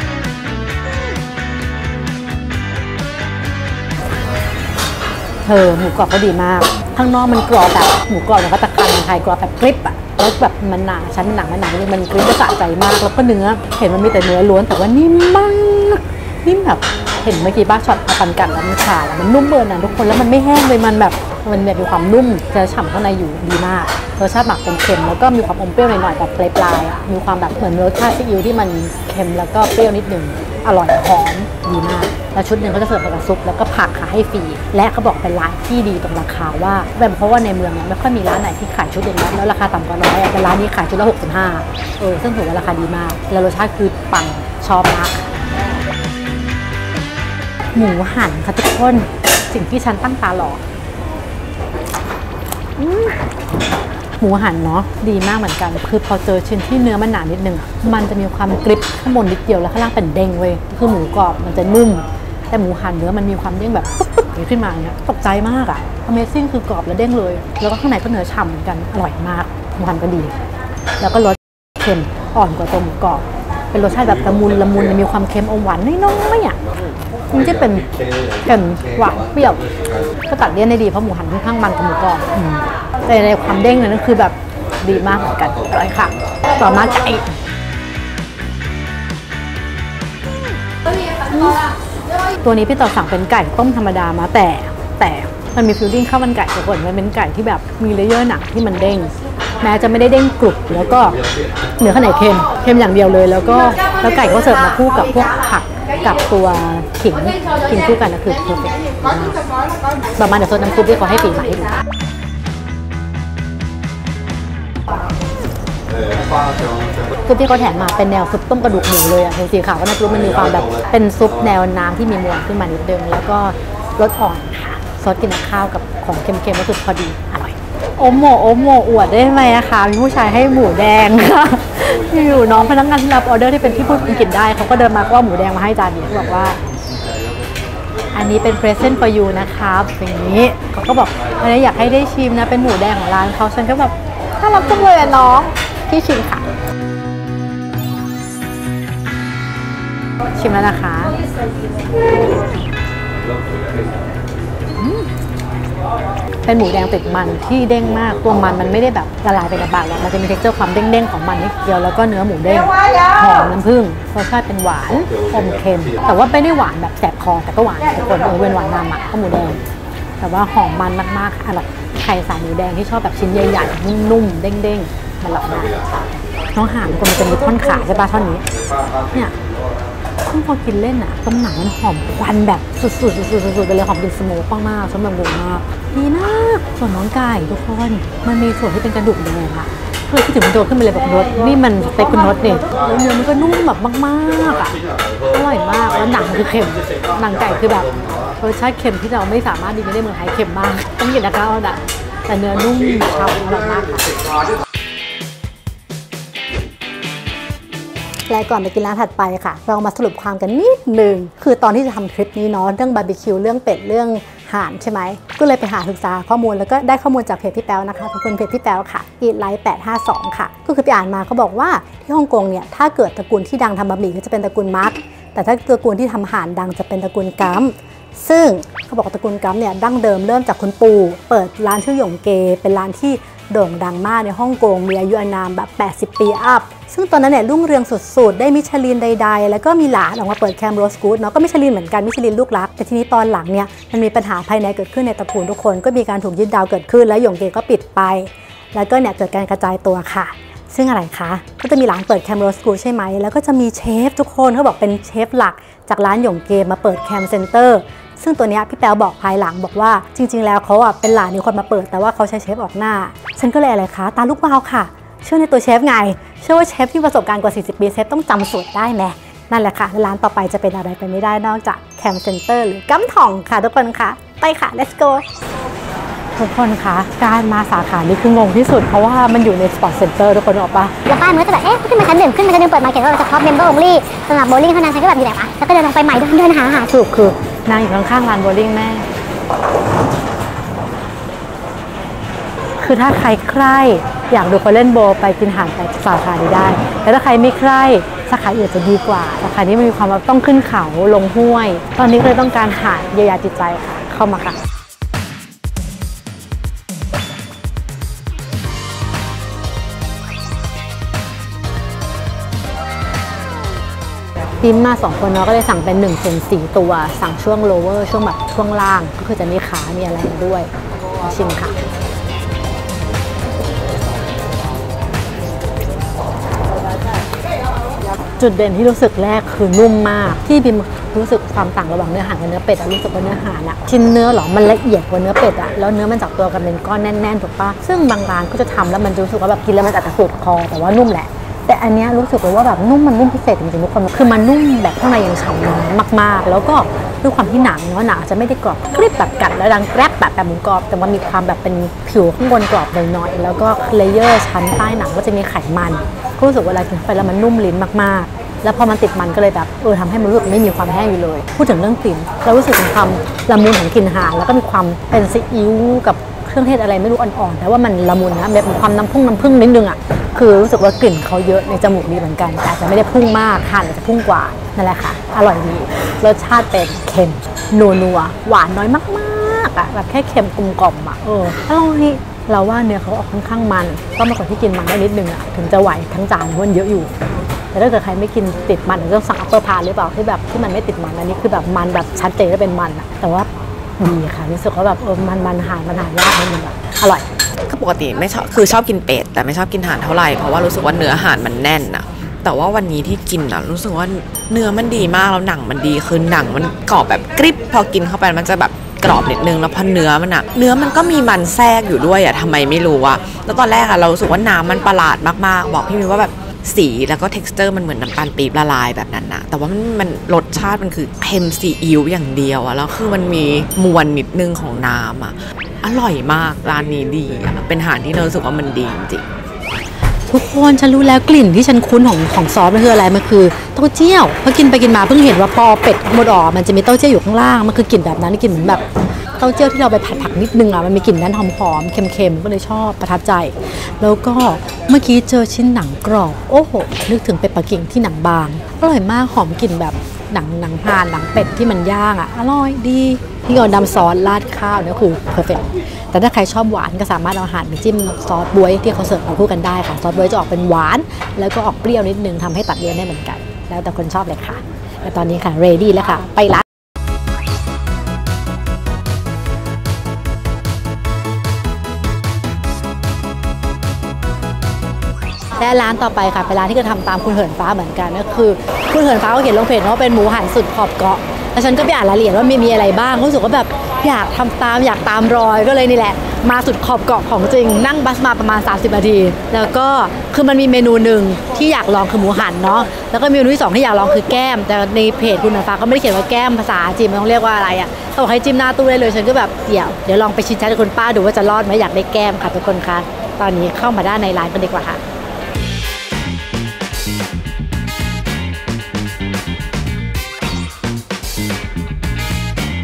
หมูกรอบก็ดีมากข้างนอกมันกรอบแบบหมูกรอบแบบตะกันไทยกรอบแบบกริบอะแล้วแบบมันหนาชั้นหนังมันกริบก็สะใจมากแล้วก็เนื้อเห็นมันมีแต่เนื้อล้วนแต่ว่านิ่มมากนิ่มแบบเห็นเมื่อกี้บ้าช็อตเอาปันกัดแล้วมันขาดมันนุ่มเบิร์นนะทุกคนแล้วมันไม่แห้งเลยมันแบบมีความนุ่มจะฉ่ำข้างในอยู่ดีมากรสชาติหมักเป็นเค็มแล้วก็มีความอมเปรี้ยวหน่อยๆแบบปลายๆอ่ะมีความแบบเหมือนรสชาติซีอิ๊วที่มันเค็มแล้วก็เปรี้ยวนิดนึงอร่อยหอมดีมากแล้วชุดหนึ่งเขาจะเสิร์ฟกับซุปแล้วก็ผักค่ะให้ฟรีและเขาบอกเป็นร้านที่ดีตรงราคาว่าแบบเพราะว่าในเมืองเนี่ยไม่ค่อยมีร้านไหนที่ขายชุดอย่างนั้นแล้วราคาต่ำกว่า100แต่ร้านนี้ขายชุดละ65ซึ่งถือว่าราคาดีมากแล้วรสชาติคือปังชอบมากหมูหั่นค่ะทุกคนสิ่งที่ฉันตั้งตารอหมูหั่นเนาะดีมากเหมือนกันคือพอเจอชิ้นที่เนื้อมันหนานิดนึงอ่ะมันจะมีความกริบข้างบนนิดเดียวแล้วข้างล่างเป็นเด้งเว้ยคือหมูกรอบมันจะนุ่มแต่หมูหั่นเนื้อมันมีความเด้งแบบปุ๊บขึ้นมาเนี่ยตกใจมากอ่ะ Amazing คือกรอบแล้วเด้งเลยแล้วก็ข้างในก็เนื้อฉ่ำเหมือนกันอร่อยมากหมูหั่นก็ดีแล้วก็รสเค็มอ่อนกว่าตัวหมูกรอบเป็นรสชาติแบบละมุนมีความเค็มอมหวานน้อยๆอ่ะมันจะเป็นเค็มหวานเปรี้ยวก็ตัดเลี่ยนได้ดีเพราะหมูหันค่อนข้างมันกับหมูกรอบแต่ในความเด้งนั้นคือแบบดีมากเหมือนกันอร่อยค่ะต่อมาไก่ตัวนี้พี่ต่อสั่งเป็นไก่ต้มธรรมดามาแต่มันมีฟิลลิ่งข้าวมันไก่ทุกคนมันเป็นไก่ที่แบบมีเลเยอร์หนังที่มันเด้งแม้จะไม่ได้เด้งกรุบแล้วก็เนื้อข้างในเค็มอย่างเดียวเลยแล้วไก่ก็เสิร์ฟมาคู่กับพวกผักกับตัวขิงกินคู่กันนะคือเพอร์เฟคประมาณเดี๋ยวโซนน้ำซุปที่เขาให้ฟรีมาให้ดูซุปที่เขาแถมมาเป็นแนวซุปต้มกระดูกหมูเลยอะเห็นสีขาวก็น่าจะรู้มันมีความแบบเป็นซุปแนวน้ำที่มีมวลขึ้นมานิดนึงแล้วก็รสอ่อนค่ะซอสกินข้าวกับของเค็มๆก็คือพอดีอร่อยโอโมอวดได้ไหมอะคะมีผู้ชายให้หมูแดงค่ะอยู่น้องพนักงานที่รับออเดอร์ที่เป็นที่พูดอังกฤษได้เขาก็เดินมาก็ว่าหมูแดงมาให้จานนี้บอกว่าอันนี้เป็น present for you นะครับอย่างนี้เขาก็บอกอะไรอยากให้ได้ชิมนะเป็นหมูแดงของร้านเขาฉันก็แบบน่ารักจังเลยอะน้องที่ชิมค่ะชิมแล้วนะคะเป็นหมูแดงติดมันที่เด้งมากตัวมันไม่ได้แบบละลายไปในปากแล้วมันจะมีเท็กเจอร์ความเด้งๆของมันนิดเดียวแล้วก็เนื้อหมูเด้งหอมน้ำผึ้งรสชาติเป็นหวานอมเค็มแต่ว่าไม่ได้หวานแบบแสบคอแต่ก็หวานทุกคนเป็นหวานนำอ่ะข้าวหมูแดงแต่ว่าหอมมันมากๆอร่อยใครสายหมูแดงที่ชอบแบบชิ้นใหญ่ๆนุ่มๆเด้งๆมันหลอกมากน้องห่านมันจะมีท่อนขาใช่ป่ะท่อนนี้เนี่ยพอกินเล่นอะตรงหนังมันหอมควันแบบสุดๆไปเลยหอมกลิ่นสโมกมากๆสำหรับวงมากดีมากส่วนน้องไก่ทุกคนมันมีส่วนที่เป็นกระดูกแดงอะเพื่อที่ถึงมันโดดขึ้นไปเลยแบบรสนี่มันสเต็กคุณรสเนี่ยแล้วเนื้อมันก็นุ่มแบบมากๆอะอร่อยมากแล้วหนังคือเค็มหนังไก่คือแบบรสชาติเค็มที่เราไม่สามารถดีไม่ได้เมืองไทยเค็มมากต้องกินนะคะเอาแต่เนื้อนุ่มฉ่ำอร่อยมากค่ะและก่อนไปกินร้านถัดไปค่ะเรามาสรุปความกันนิดนึงคือตอนที่จะทำคลิปนี้เนาะเรื่องบาร์บีคิวเรื่องเป็ดเรื่องห่านใช่ไหมก็เลยไปหาศึกษาข้อมูลแล้วก็ได้ข้อมูลจากเพจพี่แป๊วนะคะขอบคุณเพจพี่แป๊วค่ะ Eat Life 852ค่ะก็คือไปอ่านมาเขาบอกว่าที่ฮ่องกงเนี่ยถ้าเกิดตระกูลที่ดังทำบะหมี่ก็จะเป็นตระกูลมักแต่ถ้าตระกูลที่ทำห่านดังจะเป็นตระกูลกัมซึ่งเขาบอกตระกูลกัมเนี่ยดั้งเดิมเริ่มจากคุณปู่เปิดร้านชื่อหยงเกเป็นร้านที่โด่งดังมากในฮ่องกงมีอายุอานามแบบ80 ปีอัพซึ่งตอนนั้นเนี่ยรุ่งเรืองสุดๆได้มิชลินใดๆแล้วก็มีหลานออกมาเปิดแคมโรสกู๊ดเนาะก็มิชลินเหมือนกันมิชลินลูกรักแต่ทีนี้ตอนหลังเนี่ยมันมีปัญหาภายในเกิดขึ้นในตระกูลทุกคนก็มีการถูกยึดดาวเกิดขึ้นแล้วหยงเกก็ปิดไปแล้วก็เนี่ยเกิดการกระจายตัวค่ะซึ่งอะไรคะก็จะมีร้านเปิดแคมโรสกู๊ดใช่ไหมแล้วก็จะมีเชฟทุกคนเขาบอกเป็นเชฟหลักจากร้านหยงเกมาเปิดแคมเซ็นเตอร์ซึ่งตัวนี้พี่แป๊วบอกภายหลังบอกว่าจริงๆแล้วเขาเป็นหลานมีคนมาเปิดแต่ว่าเขาใช้เชฟออกหน้าฉันก็เลยอะไรคะตาลูกวาวค่ะเชื่อในตัวเชฟไงเชื่อว่าเชฟที่ประสบการณ์กว่า40 ปีเชฟต้องจำสูตรได้แน่นั่นแหละค่ะร้านต่อไปจะเป็นอะไรไปไม่ได้นอกจากแคมเซ็นเตอร์หรือกัมถ่องค่ะทุกคนคะไปค่ะ let's go ทุกคนคะการมาสาขานี้คืองงที่สุดเพราะว่ามันอยู่ในสปอร์ตเซ็นเตอร์ทุกคนออกปะแล้วป้ามันก็จะแบบขึ้นมาชั้น 1ขึ้นมาชั้น 1เปิดมาเขียนว่าเฉพาะเมมเบอร์ only สำหรับโบว์ลิ่งเท่านั้นฉันก็แบบอยู่ไหนวะแล้วก็เดินลงไปใหม่เดินหาสรุปคือนางอยู่ข้างๆร้านโบว์ลิ่งแม่คือถ้าใครใคร่อยากดูคนเล่นโบไปกินหาดแต่สาขานี้ได้แต่ถ้าใครไม่ใคร่สาขาอื่นจะดีกว่าสาขานี้มันมีความต้องขึ้นเขาลงห้วยตอนนี้ก็เลยต้องการหาเยียวยาจิตใจค่ะเข้ามาค่ะพิมมา2 คนเนาะก็เลยสั่งเป็น1 ส่วน 4 ตัวสั่งช่วง lower ช่วงแบบช่วงล่างก็คือจะมีขามีอะไรด้วยชิมค่ะจุดเด่นที่รู้สึกแรกคือนุ่มมากที่พิมรู้สึกความต่างระหว่างเนื้อหากับเนื้อเป็ดรู้สึกว่าเนื้อหาชิ้นเนื้อหรอมันละเอียดกว่าเนื้อเป็ดแล้วเนื้อมันจับตัวกันเป็นก้อนแน่นๆถูกปะซึ่งบางร้านก็จะทำแล้วมันรู้สึกว่าแบบกินแล้วมันอาจจะฝืดคอแต่ว่านุ่มแหละแต่อันนี้รู้สึกเลยว่าแบบนุ่มมันนุ่มพิเศษจริงๆทุกคนคือมันนุ่มแบบข้างในยังฉ่ำมากๆแล้วก็ด้วยความที่หนังเนื้อหนาจะไม่ได้กรอบกริบแบบกัดแล้วดังแกรบแบบหมูกรอบแต่มันมีความแบบเป็นผิวข้างบนกรอบหน่อยๆแล้วก็เลเยอร์ชั้นใต้หนังก็จะมีไขมันก็รู้สึกว่าเวลากินไปแล้วมันนุ่มลิ้นมากๆแล้วพอมันติดมันก็เลยแบบทำให้มันรู้สึกไม่มีความแห้งอยู่เลยพูดถึงเรื่องกลิ่นเรารู้สึกถึงความละมุนของกลิ่นหางแล้วก็มีความเป็นซีอิ๊วกับเครื่องเทศอะไรไม่รู้อ่อนๆแต่ว่ามันละมุนนะแบบมีความน้ำผึ้งนิดนึงคือรู้สึกว่ากลิ่นเขาเยอะในจมูกดีเหมือนกันแต่อาจจะไม่ได้พุ่งมากทานอาจจะพุ่งกว่านั่นแหละค่ะอร่อยดีรสชาติเป็นเค็มนัวหวานน้อยมากๆแบบแค่เค็มกลมกล่อมอร่อยเราว่าเนื้อเขาออกค่อนข้างมันก็มากกว่าที่กินมันได้นิดนึงถึงจะไหวทั้งจานเพราะมันเยอะอยู่แต่ถ้าเกิดใครไม่กินติดมันอาจจะต้องสั่งอัปเปอร์พาหรือเปล่าที่แบบที่มันไม่ติดมันอันนี้คือแบบมันแบบชัดเจนว่าเป็นมันแต่ว่าดีค่ะรู้สึกว่าแบบมันหายากนิดนึงอร่อยก็ปกติไม่ชอบคือชอบกินเป็ดแต่ไม่ชอบกินห่านเท่าไหร่เพราะว่ารู้สึกว่าเนื้อห่านมันแน่นแต่ว่าวันนี้ที่กินรู้สึกว่าเนื้อมันดีมากแล้วหนังมันดีคือหนังมันกรอบแบบกริบพอกินเข้าไปมันจะแบบกรอบนิดนึงแล้วพอเนื้อมันก็มีมันแทรกอยู่ด้วยทำไมไม่รู้แล้วตอนแรกเรารู้สึกว่าน้ำมันประหลาดมากๆบอกพี่มิวว่าแบบสีแล้วก็ texture มันเหมือนน้ำตาลปี๊บละลายแบบนั้นแต่ว่ามันรสชาติมันคือเค็มซีอิ๊วอย่างเดียวแล้วคือมันมีมวลนิดนึงของน้ำอร่อยมากร้านนี้ดีเป็นอาหารที่เรารู้สึกว่ามันดีจริงทุกคนฉันรู้แล้วกลิ่นที่ฉันคุ้นของซอสมันคืออะไรมันคือเต้าเจี้ยวพอกินไปกินมาเพิ่งเห็นว่าพอเป็ดหมดมันจะมีเต้าเจี้ยวอยู่ข้างล่างมันคือกลิ่นแบบนั้นกลิ่นเหมือนแบบเต้าเจี้ยวที่เราไปผัดนิดนึงมันมีกลิ่นนั้นหอมๆเค็มๆก็เลยชอบประทับใจแล้วก็เมื่อกี้เจอชิ้นหนังกรอบโอ้โหนึกถึงเป็ดปักกิ่งที่หนังบางอร่อยมากหอมกลิ่นแบบหนังห่านหนังเป็ดที่มันย่างอร่อยดีที่เอาน้ำซอสราดข้าวเนี่ยคือเพอร์เฟคแต่ถ้าใครชอบหวานก็สามารถเอาอาหารไปจิ้มซอสบ๊วยที่เขาเสิร์ฟมาคู่กันได้ค่ะซอสบ๊วยจะออกเป็นหวานแล้วก็ออกเปรี้ยวนิดนึงทำให้ตัดเลี่ยนได้เหมือนกันแล้วแต่คนชอบเลยค่ะแต่ตอนนี้ค่ะเรดี้แล้วค่ะไปร้านและร้านต่อไปค่ะเป็นร้านที่จะทำตามคุณเหินฟ้าเหมือนกันก็คือคุณเหินฟ้าเขาเขียนลงเพจว่าเป็นหมูหันสุดขอบเกาะแล้วฉันก็ไปอ่านรายละเอียดว่ามีอะไรบ้างรู้สึกว่าแบบอยากทำตามอยากตามรอยก็เลยนี่แหละมาสุดขอบเกาะของจริงนั่งบัสมาประมาณ30 นาทีแล้วก็คือมันมีเมนูหนึ่งที่อยากลองคือหมูหันเนาะแล้วก็เมนูที่2ที่อยากลองคือแก้มแต่ในเพจคุณเหินฟ้าก็ไม่ได้เขียนว่าแก้มภาษาจีนมันต้องเรียกว่าอะไรเขาบอกให้จิ้มหน้าตู้ได้เลยฉันก็แบบเดี๋ยวลองไปชิมแชทกับคุณป้าดูว่าจะรอดไหมอยากได้แก้มค่ะทุกคนคะตอนนี้เข้ามาด้านในร้านกันดีกว่าค่ะ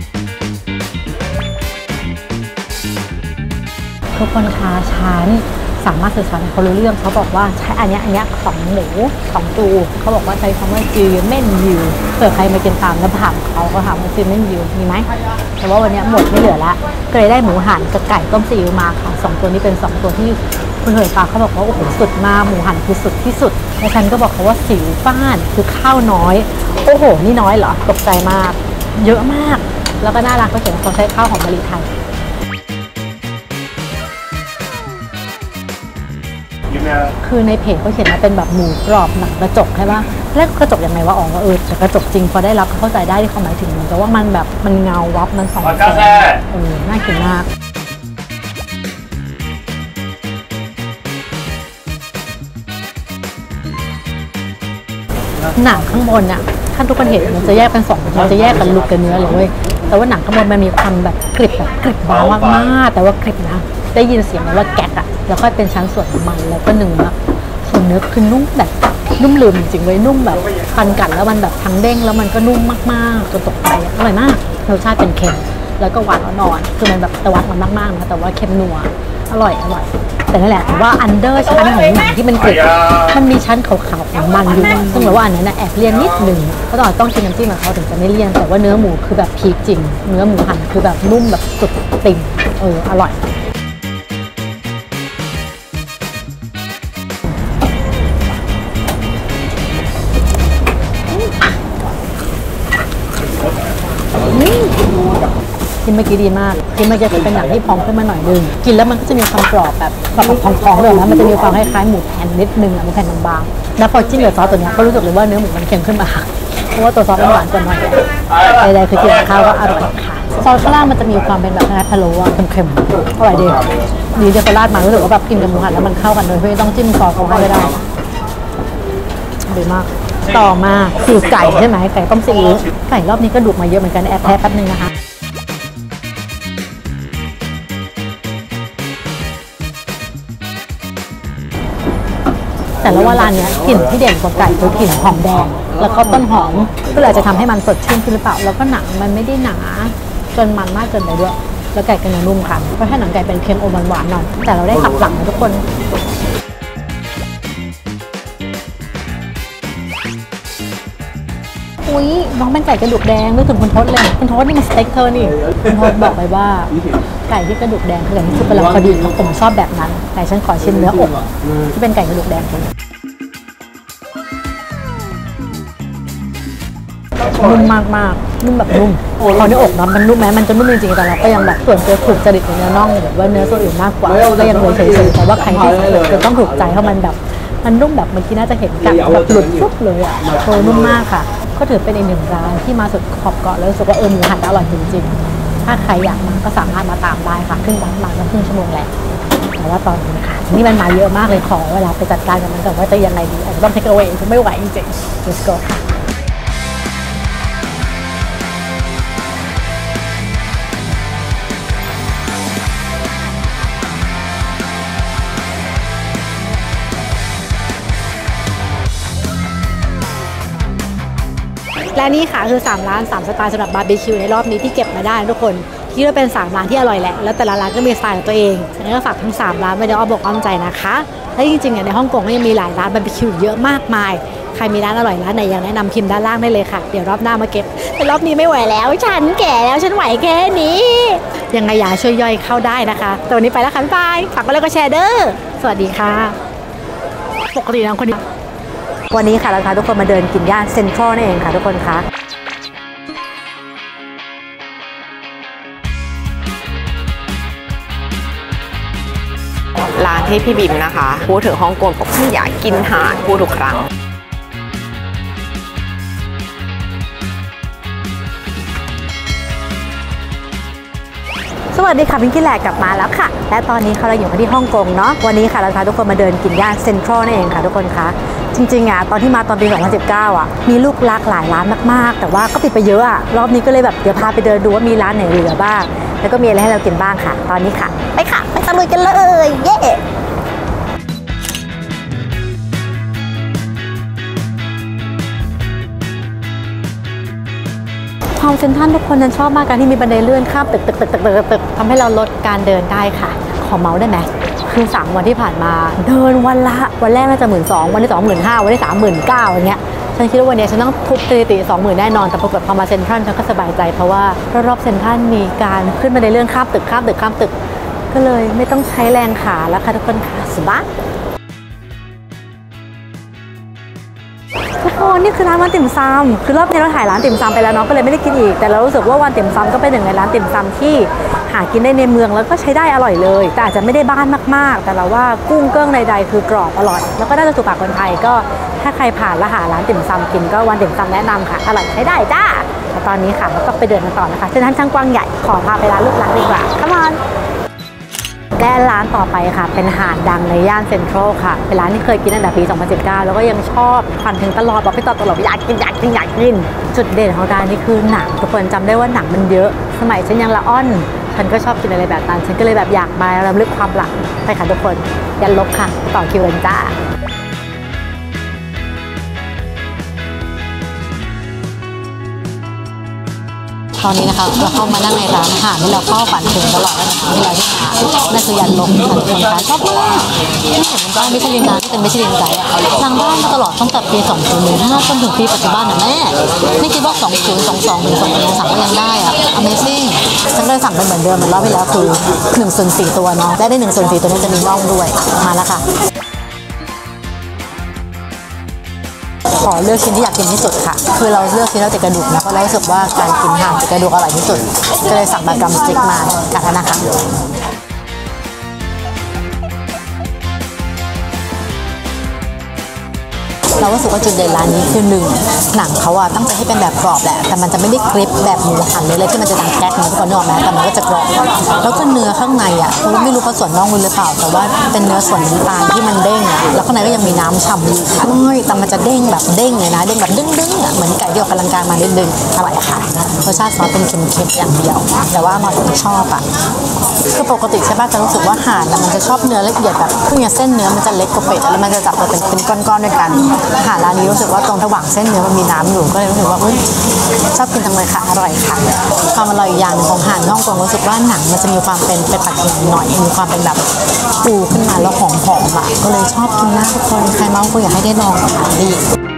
ทุกคนคะฉันสามารถสื่อสารให้เขารู้เรื่องเขาบอกว่าใช้อันเนี้ยของหมูของตูเขาบอกว่าใช้คำว่าจือเม่นยูเผื่อใครมากินตามแล้วถามเขาถามว่าจือเม่นยูมีไหมแต่ว่าวันนี้หมดไม่เหลือละก็เลยได้หมูหันกับไก่ต้มซีอิ๊วมาค่ะ2ตัวนี้เป็น2ตัวที่คุณเหยปาเขาบอกว่าโอ้โหสุดมากหมูหันคือสุดที่สุดและฉันก็บอกเขาว่าสิวฟ้านคือข้าวน้อยโอ้โหนี่น้อยเหรอตกใจมากเยอะมากแล้วก็น่ารักก็เขียนว่าเขาใช้ข้าวหอมมะลิไทยคือในเพจเขาเขียนว่าเป็นแบบหมูกรอบหนังกระจกใช่ปะแล้วกระจกยังไงวะอ๋อแต่กระจกจริงพอได้รับเข้าใจได้ที่เขาหมายถึงเหมือนกับว่ามันแบบมันเงาวับมันส่องแสงน่ากินมากหนังข้างบนน่ะท่านทุกคนเห็นมันจะแยกเป็น2มันจะแยกกันลูกกับเนื้อเลยเว้ยแต่ว่าหนังข้างบนมันมีความแบบกริบบางมากๆแต่ว่ากริบนะได้ยินเสียงว่าแกะอะแล้วก็เป็นชั้นส่วนของมันแล้วก็เนื้อส่วนเนื้อคือนุ่มแบบนุ่มลืมจริงๆเลยนุ่มแบบฟันกัดแล้วมันแบบทั้งเด้งแล้วมันก็นุ่มมากๆจนตกใจอร่อยมากรสชาติเป็นเค็มแล้วก็หวานอ่อนๆคือมันแบบตะวัดมันมากๆนะแต่ว่าเค็มนัวอร่อยแต่นั่นแหละแต่ว่าอันเดอร์ชั้นของหนังที่มันกริบมันมีชั้นขาวๆของมันอยู่ซึ่งเราว่าอันนั้นแอบเลี่ยนนิดหนึ่งเพราะต้องกินน้ำจิ้มกับเขาถึงจะไม่เลี่ยนแต่ว่าเนื้อหมูคือแบบพีคจริงเนื้อหมูหั่นคือแบบนุ่มแบบสุดติ่งอร่อยกินเมื่อกี้ดีมากกินเมื่อกี้เป็นหนังที่พองขึ้นมาหน่อยนึงกินแล้วมันก็จะมีความกรอบแบบพองๆเลยนะมันจะมีความคล้ายๆหมูแผ่นนิดนึงหมูแผ่นบางๆแล้วพอจิ้มกับซอสตัวนี้ก็รู้สึกเลยว่าเนื้อหมูมันเค็มขึ้นมาเพราะว่าตัวซอสมันหวานกว่าหน่อยใดๆคือกินกับข้าวก็อร่อยค่ะซอสข้างล่างมันจะมีความเป็นแบบคล้ายๆพะโล้เค็มๆอร่อยดีดีจะราดมารู้สึกว่าแบบกินกับหมูหันแล้วมันเข้ากันเลยไม่ต้องจิ้มซอสเขาให้ก็ได้ดีมากต่อมาคือไก่ใช่ไหมไก่ต้มซีอิ๊วไก่รอบนี้ก็ดุมาเยอะเหมือนกันแอบแพ้แป๊บนึงนะคะแต่แล้วว่าร้านนี้กลิ่นที่เด่นกว่าไก่คือกลิ่นหอมแดงแล้วก็ต้นหอมก็เลยจะทำให้มันสดชื่นขึ้นหรือเปล่าแล้วก็หนังมันไม่ได้หนาจนมันมากเกินไปด้วยแล้วไก่ก็เนื้อนุ่มค่ะเพราะถ้าหนังไก่เป็นเค็มอมหวานๆหน่อยแต่เราได้ขับหลังนะทุกคนอุ้ยน้องเป็นไก่กระดูกแดงนึกถึงคุณทศเลยคุณทศนี่มันสเต็กเธอนี่คุณทศบอกไปว่าไก่ที่กระดูกแดงคือไก่ที่สุดกำลังพอดีผมชอบแบบนั้นแต่ฉันขอชิมเนื้ออกที่เป็นไก่กระดูกแดงนุ่มมากๆนุ่มแบบนุ่มพอเนื้ออกนะมันนุ่มแม้มันจะนุ่มจริงๆแต่เราก็ยังแบบส่วนตัวถูกจริตในเนื้อน่องหรือว่าเนื้อส่วนอื่นมากกว่าก็ยังเลยเฉยๆแต่ว่าใครที่จะต้องถูกใจเพราะมันแบบมันนุ่มแบบเมื่อกี้น่าจะเห็นกันแบบหลุดปุ๊บเลยอ่ะนุ่มมากค่ะก็ถือเป็นอีกหนึ่งร้านที่มาสุดขอบเกาะแล้วรู้สึกว่าหมูหันอร่อยจริงๆถ้าใครอยากมาก็สามารถมาตามได้ค่ะขึ้นร้านมาครึ่งชั่วโมงแหละแต่ว่าตอนนี้ค่ะนี่มันมาเยอะมากเลยขอเวลาไปจัดการกับมันก่อนว่าจะยังไงดีอาจจะต้องเทคเอาไว้ไม่ไหวจริงๆ let's go ค่ะและนี่ค่ะคือ3ร้าน3สไตล์สำหรับบาร์บีคิวในรอบนี้ที่เก็บมาได้ทุกคนที่ว่าเป็น3ร้านที่อร่อยแหละแล้วแต่ละร้านก็มีสไตล์ของตัวเองฉะนั้นก็ฝากทั้ง3ร้านไว้เดี๋ยวอ้อมบอกอ้อมใจนะคะและจริงๆในฮ่องกงก็ยังมีหลายร้านบาร์บีคิวเยอะมากมายใครมีร้านอร่อยร้านไหนอยากแนะนำพิมพ์ด้านล่างได้เลยค่ะเดี๋ยวรอบหน้ามาเก็บแต่รอบนี้ไม่ไหวแล้วฉันแก่แล้วฉันไหวแค่นี้ยังไงอย่าช่วยย่อยเข้าได้นะคะแต่วันนี้ไปแล้วค่ะบ๊ายบายฝากกดไลค์กดแชร์เด้อสวัสดีค่ะปกติน้องคนนี้วันนี้ค่ะเราพาทุกคนมาเดินกินย่านเซ็นทรัลนั่นเองค่ะทุกคนคะร้านที่พี่บิมนะคะพูดถึงฮ่องกงบอกว่าอยากกินอาหารพูดทุกครั้งสวัสดีค่ะพิงกี้แลกกลับมาแล้วค่ะและตอนนี้เราอยู่ที่ฮ่องกงเนาะวันนี้ค่ะเราพาทุกคนมาเดินกินย่านเซ็นทรัลนั่นเองค่ะทุกคนคะจริงๆตอนที่มาตอนปี 2019มีลูกหลากหลายร้านมากๆแต่ว่าก็ปิดไปเยอะรอบนี้ก็เลยแบบเดี๋ยวพาไปเดินดูว่ามีร้านไหนเหลือบ้างแล้วก็มีอะไรให้เรากินบ้างค่ะตอนนี้ค่ะไปค่ะไปตะลุยกันเลยเย้ทอมเซ็นทรัลทุกคนนั้นชอบมากการที่มีบันไดเลื่อนข้ามตึกทำให้เราลดการเดินได้ค่ะขอเมาส์ได้ไหมใครคือ3วันที่ผ่านมาเดินวันแรกน่าจะ12,000วันที่2 15,000วันที่3 19,000อย่างเงี้ยฉันคิดว่าวันนี้ฉันต้องทุบสถิติ 20,000 แน่นอนแต่ปรากฏพอมาเซ็นทรัลฉันก็สบายใจเพราะว่ารอบๆเซ็นทรัลมีการขึ้นมาในเรื่องข้ามตึกก็เลยไม่ต้องใช้แรงขาแล้วค่ะทุกคนค่ะสบายทุกคนนี่คือร้านวันติ่มซำคือรอบนี้เราถ่ายร้านติ่มซำไปแล้วเนาะก็เลยไม่ได้กินอีกแต่เรารู้สึกว่าวันติ่มซำก็เป็นหนึ่งในร้านติ่มซำที่หากินได้ในเมืองแล้วก็ใช้ได้อร่อยเลยแต่อาจจะไม่ได้บ้านมากๆแต่เราว่ากุ้งเกิ้งใดๆคือกรอบอร่อยแล้วก็น่าจะถูกปากคนไทยก็ถ้าใครผ่านแล้วหาร้านติ่มซำกินก็วันติ่มซำแนะนำค่ะอร่อยใช้ได้จ้าแต่ตอนนี้ค่ะเราก็ไปเดินกันต่อนะคะเส้นทางช่างกว้างใหญ่ขอพาไปร้านลูกร้านดีกว่า Come onและร้านต่อไปค่ะเป็นหาดดังในย่านเซ็นทรัลค่ะเป็นร้านที่เคยกินตั้งแต่ปี 2019 แล้วก็ยังชอบฝันถึงตลอดบอกพี่ต่อตลอดอยากกินจุดเด่นของร้านนี้คือหนังทุกคนจำได้ว่าหนังมันเยอะสมัยฉันยังละอ่อนฉันก็ชอบกินอะไรแบบนั้นฉันก็เลยแบบอยากมารำลึกความหลังไปค่ะทุกคนยันลบค่ะต่อคิวกันจ้าตอนนี้นะคะเราเข้ามานั่งในร้านอาหารที่เราเข้าฝันถึงตลอดแล้วนะคะที่เราที่มานั่นคือยันลมค่ะทุกคนคะชอบมากที่เห็นมันบ้านมิชลินนะที่เป็นมิชลินไกด์ทางบ้านมาตลอดตั้งแต่ปี 2015 จนถึงปีปัจจุบันนะแม่ไม่คิดว่า 2022 ถึง 2023 ก็ยังได้อะ Amazing ฉันก็เลยสั่งเป็นเหมือนเดิมเหมือนรอบที่แล้วคือ1/4 ตัวเนาะได้1/4 ตัวนี้จะมีน่องด้วยมาแล้วค่ะขอเลือกชิ้นที่อยากกินที่สุดค่ะคือเราเลือกชิ้นเราติดกระดูกนะเพราะเรารู้สึกว่าการกินห่างติดกระดูกอร่อยที่สุดก็เลยสั่งแบบดรัมสติ๊กมากันนะคะ เรารู้สึกว่าจุดเด่นร้านนี้คือ1หนังเขาอะตั้งใจให้เป็นแบบกรอบแหละแต่มันจะไม่ได้กริบแบบหมูหันเลยที่มันจะดังแก๊กเหมือนทุกคนนึกออกไหมแต่มันก็จะกรอบแล้วก็เนื้อข้างในอะเราไม่รู้ว่าส่วนน่องหรือเปล่าแต่ว่าเป็นเนื้อส่วนน้ำตาลที่มันเด้งอะแล้วข้างในก็ยังมีน้ำฉ่ำอยู่ค่ะแต่มันจะเด้งแบบเด้งเลยนะเด้งแบบดึงๆอะเหมือนไก่ที่ออกกำลังกายมาดึงๆอร่อยค่ะรสชาติซอสเป็นเค็มๆอย่างเดียวแต่ว่ามาชอบอะคือปกติใช่ป่ะจะรู้สึกว่าห่านมันจะชอบเนื้อละเอียดแบบคืออย่างเส้นเนื้อมันจะเล็กกว่าเป็ดแล้วมันจะจับมาเป็นก้อนๆด้วยกันห่านร้านนี้รู้สึกว่าตรงระหว่างเส้นเนื้อมันมีน้ำอยู่ก็เลยรู้สึกว่าชอบกินจังเลยค่ะอร่อยค่ะความอร่อยอย่างนึงของห่านฮ่องกงรู้สึกว่าหนังมันจะมีความเป็นผัดกะหรี่หน่อยมีความเป็นแบบปูขึ้นมาแล้วหอมๆอ่ะก็เลยชอบกินมากทุกคนใครเมาก็อยากให้ได้ลองค่ะดี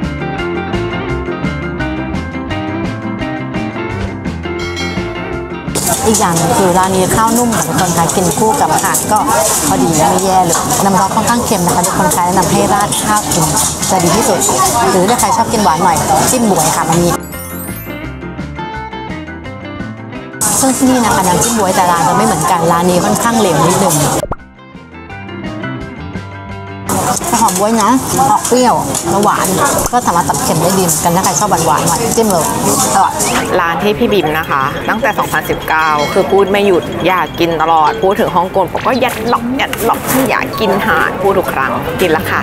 อีกอย่างนึงคือร้านนี้ข้าวนุ่มทุกคนคะกินคู่กับอาหารก็พอดีไม่แย่เลยน้ำซอสค่อนข้างเค็มนะคะทุกคนคะแนะนำให้ราดข้าวกินจะดีที่สุดหรือถ้าใครชอบกินหวานหน่อยจิ้มบวยค่ะมันมีซึ่งที่นี่นะคะน้ำจิ้มบวยแต่ร้านจะไม่เหมือนกันร้านนี้ค่อนข้างเหลวนิดนึงหอมบวยนะออกเปรี้ยวแล้วหวานก็สามารถตัดเค็มได้ดีกันถ้าใครชอบหวานๆหน่อยจิ้มเลยอร่อยร้านที่พี่บิมนะคะตั้งแต่ 2019 คือพูดไม่หยุดอยากกินตลอดพูดถึงฮ่องกงผมก็ยัดหลอกอยากกินห่านพูดทุกครั้งกินแล้วค่ะ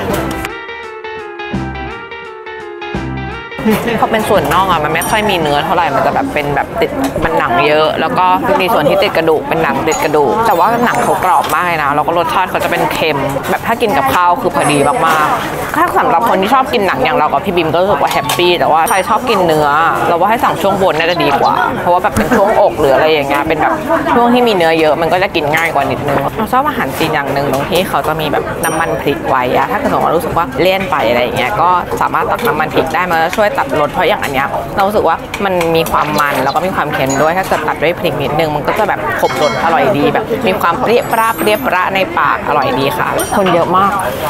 เขาเป็นส่วนน่องอ่ะมันไม่ค่อยมีเนื้อเท่าไหร่มันจะแบบเป็นแบบติดมันหนังเยอะแล้วก็มีส่วนที่ติดกระดูกเป็นหนังติดกระดูกแต่ว่าหนังเขากรอบมากเลยนะแล้วก็รสชาติเขาจะเป็นเค็มแบบถ้ากินกับข้าวคือพอดีมากๆถ้าสำหรับคนที่ชอบกินหนังอย่างเรากับพี่บิมก็รู้สึกว่าแฮปปี้แต่ว่าใครชอบกินเนื้อเราว่าให้สั่งช่วงบนน่าจะดีกว่าเพราะว่าแบบเป็นช่วงอกหรืออะไรอย่างเงี้ยเป็นแบบช่วงที่มีเนื้อเยอะมันก็จะกินง่ายกว่านิดนึงเราชอบอาหารจีนอย่างนึงตรงที่เขาจะมีแบบน้ำมันพริกไว้อะถ้าเกิดว่ารู้สึกว่าเลี่ยนไปอะไรอย่างเงี้ยก็สามารถตักน้ำมันพริกได้มาช่วยตัดรสเพราะอย่างอันเนี้ยเรารู้สึกว่ามันมีความมันแล้วก็มีความเค็มด้วยถ้าเกิดตัดด้วยพริกนิดนึงมันก็จะแบบครบรสอร่อยดีแบบมีความเปรี้ยวปร้าในปากอร่อยดีค่ะคนเยอะมาก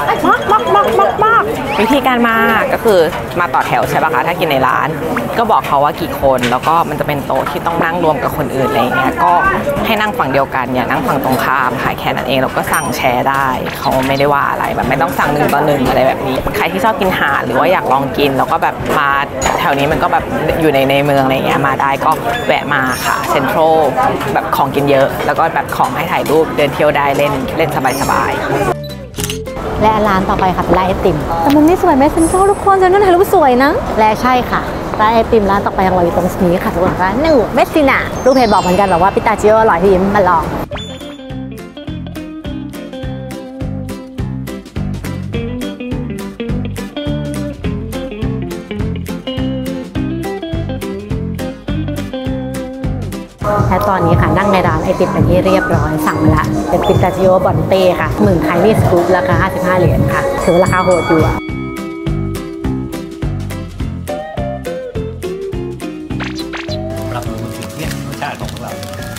วิธีการมาก็คือมาต่อแถวใช่ป่ะคะถ้ากินในร้านก็บอกเขาว่ากี่คนแล้วก็มันจะเป็นโต๊ะที่ต้องนั่งรวมกับคนอื่นอะไรเงี้ยก็ให้นั่งฝั่งเดียวกันเนี่ยนั่งฝั่งตรงข้ามค่ะแค่นั้นเองเราก็สั่งแชร์ได้เขาไม่ได้ว่าอะไรแบบไม่ต้องสั่ง1 ต่อ 1อะไรแบบนี้ใครที่ชอบกินห่านหรือว่าอยากลองกินแล้วก็แบบมาแถวนี้มันก็แบบอยู่ในเมืองอะไรเงี้ยมาได้ก็แวะมาค่ะเซ็นทรัลแบบของกินเยอะแล้วก็แบบของให้ถ่ายรูปเดินเที่ยวได้เล่นสบายและร้านต่อไปค่ะเป็นร้านไอติมแต่มุมนี้สวยไหมเซ็นทรัลทุกคนจะนั่นถ่ายรูปสวยนะและใช่ค่ะร้านไอติมร้านต่อไปของเราอยู่ตรงนี้ค่ะทุกคนคะเมสซิน่ารูปเพจบอกเหมือนกันแบบว่าปิตาชิโออร่อยที่ยิ้มมาลองและตอนนี้ค่ะนั่งในร้านไอติมเป็นที่เรียบร้อยสั่งมาละเป็นปิสตาชิโอบอนเต้ค่ะ1ไทนี่สกู๊ปราคา55 เหรียญค่ะถือราคาโหดอยู่ปรับมือถึงเนี่ยรสชาติของเรา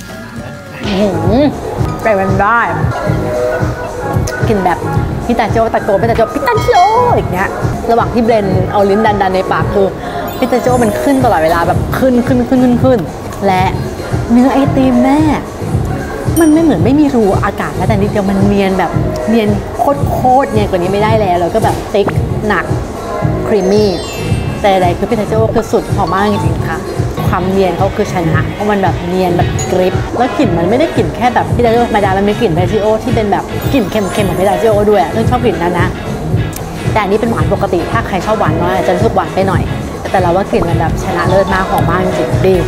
ไปมันได้กินแบบพิตาชิโอตะโกนพิตาชิโอพิตาชิโออย่างเงี้ยระหว่างที่เบลนเอาลิ้นดันในปากคือพิตาชิโอมันขึ้นตลอดเวลาแบบขึ้นและเนื้อไอติมแม่มันไม่เหมือนไม่มีรูอากาศแล้วแต่นิดเดียวมันเนียนแบบเนียนโคตรเนียนกว่านี้ไม่ได้แล้วก็แบบติ๊กหนักครีมมี่แต่ใดคือพิตาชิโอคือสุดหอมมากจริงๆค่ะความเนียนเขาคือชนะเพราะมันแบบเนียนแบบกริปแล้วกลิ่นมันไม่ได้กลิ่นแค่แบบพิตาชิโอธรรมดามันมีกลิ่นพิตาชิโอที่เป็นแบบกลิ่นเค็มๆของพิตาชิโอด้วยซึ่งชอบกลิ่นนั้นนะแต่อันนี้เป็นหวานปกติถ้าใครชอบหวานน้อยจะรู้สึกหวานไปหน่อยแต่เราว่ากลิ่นมันแบบชนะเลิศมากหอมมากจริงๆดี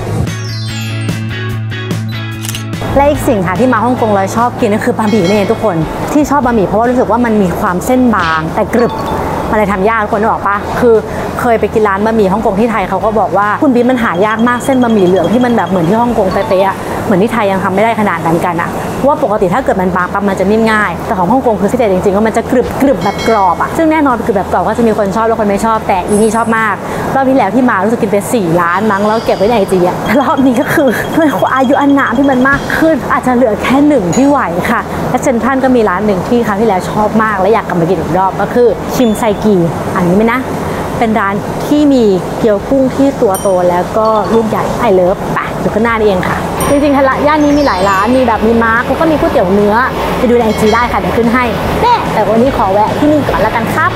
และอีกสิ่งค่ะที่มาฮ่องกงเราชอบกินก็คือบะหมี่นี่ทุกคนที่ชอบบะหมี่เพราะว่ารู้สึกว่ามันมีความเส้นบางแต่กรึบมันเลยทำยากทุกคนนึกออกปะคือเคยไปกินร้านบะหมี่ฮ่องกงที่ไทยเขาก็บอกว่าคุณบิ๊มมันหายากมากเส้นบะหมี่เหลืองที่มันแบบเหมือนที่ฮ่องกงเป๊ะๆเหมือนที่ไทยยังทำไม่ได้ขนาดนั้นกันอะเพราะว่าปกติถ้าเกิดมันบางปั๊บมันจะนิ่มง่ายแต่ของฮ่องกงคือที่เด็ดจริงๆว่ามันจะกรึบแบบกรอบอะซึ่งแน่นอนคือแบบกรอบก็จะมีคนชอบแล้วคนไม่ชอบแต่อีนี่ชอบมากรอบที่แล้วที่มารู้สึกกินไป4 ร้านมั้งแล้วเก็บไว้ในไอจีอะรอบนี้ก็คือด้วยอายุอานามที่มันมากขึ้นอาจจะเหลือแค่1ที่ไหวค่ะและเซนทรัลก็มีร้านหนึ่งที่ครั้งที่แล้วชอบมากและอยากกลับมากินอีกรอบก็คือชิมไซกีอันนี้ไหมนะเป็นร้านที่มีเกี๊ยวกุ้งที่ตัวโตแล้วก็ลูกใหญ่ไอเลิฟไปอยู่ข้างหน้านี่เองค่ะจริงๆทะละย่านนี้มีหลายร้านมีแบบมีมาร์กแล้วก็มีก๋วยเตี๋ยวเนื้อไปดูในไอจีได้ค่ะเดี๋ยวขึ้นให้แต่วันนี้ขอแวะที่นี่ก่อนแล้วกันครับ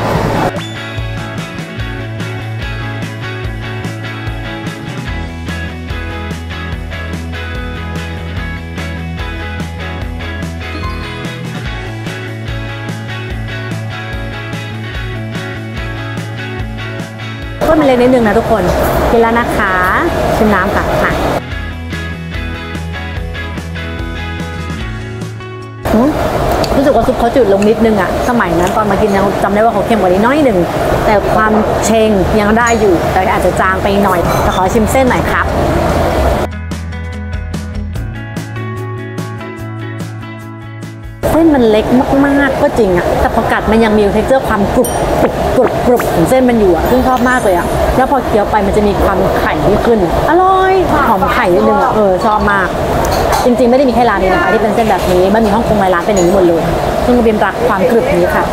ก็มันเล็กนิดนึงนะทุกคนกินแล้วนะคะชิมน้ำค่ะรู้สึกว่าซุปเขาจืดลงนิดนึงอะสมัยนั้นตอนมากินยังจำได้ว่าเขาเค็มกว่านี้น้อยหนึ่งแต่ความเชงยังได้อยู่แต่อาจจะจางไปหน่อยแต่ขอชิมเส้นหน่อยครับเส้นมันเล็กมากๆก็จริงอะแต่พอกัดมันยังมีเท็กเจอร์ความกรุบของเส้นมันอยู่อะซึ่งชอบมากเลยอะแล้วพอเคี้ยวไปมันจะมีความไข่ที่ขึ้นอร่อยหอมไข่นิดนึงอะชอบมากจริงๆไม่ได้มีแค่ร้านนี้นะคะที่เป็นเส้นแบบนี้บะหมี่ฮ่องกงหลายร้านเป็นอย่างนี้หมดเลยซึ่งกระเบียมรักความกรึบนี้ค่ะ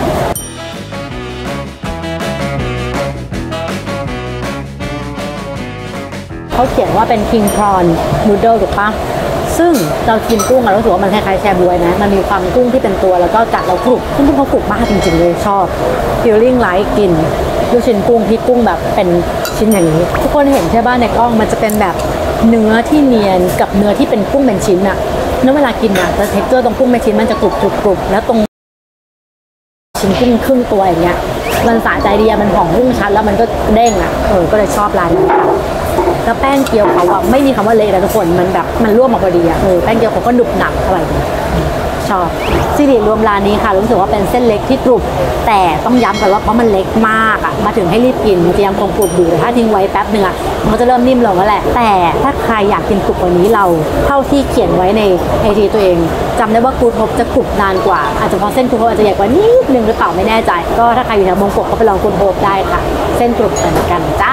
เขาเขียนว่าเป็น King Prawn Noodle ถูกปะซึ่งเรากินกุ้งอะรู้สึกว่ามันคล้ายๆแชบวยนะมันมีความกุ้งที่เป็นตัวแล้วก็กัดเรากรุบซึ่งเขากรุบมากจริงๆเลยชอบ feeling like กินลูกชิ้นกุ้งที่กุ้งแบบเป็นชิ้นอย่างนี้ทุกคนเห็นใช่ป่ะในกล้องมันจะเป็นแบบเนื้อที่เนียนกับเนื้อที่เป็นกุ้งเป็นชิ้นอะแล้วเวลากินอะแต่เท็กเจอร์ตรงกุ้งเป็นชิ้นมันจะกรุบแล้วตรงชิ้นกุ้งครึ่งตัวอย่างเงี้ยมันสะใจดีมันหอมกุ้งชัดแล้วมันก็เด้งอะก็เลยชอบร้านนี้แล้วแป้งเกี๊ยวเขาอะไม่มีคำว่าเละนะทุกคนมันแบบมันร่วมออกมาดีอะแป้งเกี๊ยวเขาก็หนุบหนับอะไรชอบซีรีส์รวมร้านนี้ค่ะรู้สึกว่าเป็นเส้นเล็กที่กรุบแต่ต้องย้ำกันว่าเพราะมันเล็กมากอะมาถึงให้รีบกินมันจะยังคงกรุบอยู่แต่ถ้าทิ้งไว้แป๊บนึงอะมันจะเริ่มนิ่มลงแล้วแหละแต่ถ้าใครอยากกินกรุบกว่านี้เราเท่าที่เขียนไว้ในไอจีตัวเองจำได้ว่ากูดโฮปจะกรุบนานกว่าอาจจะเพราะเส้นกูดโฮปอาจจะใหญ่กว่านิดนึงหรือเปล่าไม่แน่ใจก็ถ้าใครอยู่แถวมงกกก็ไปลองกูดโฮปได้ค่ะเส้นกรุบเหมือนกันจ้า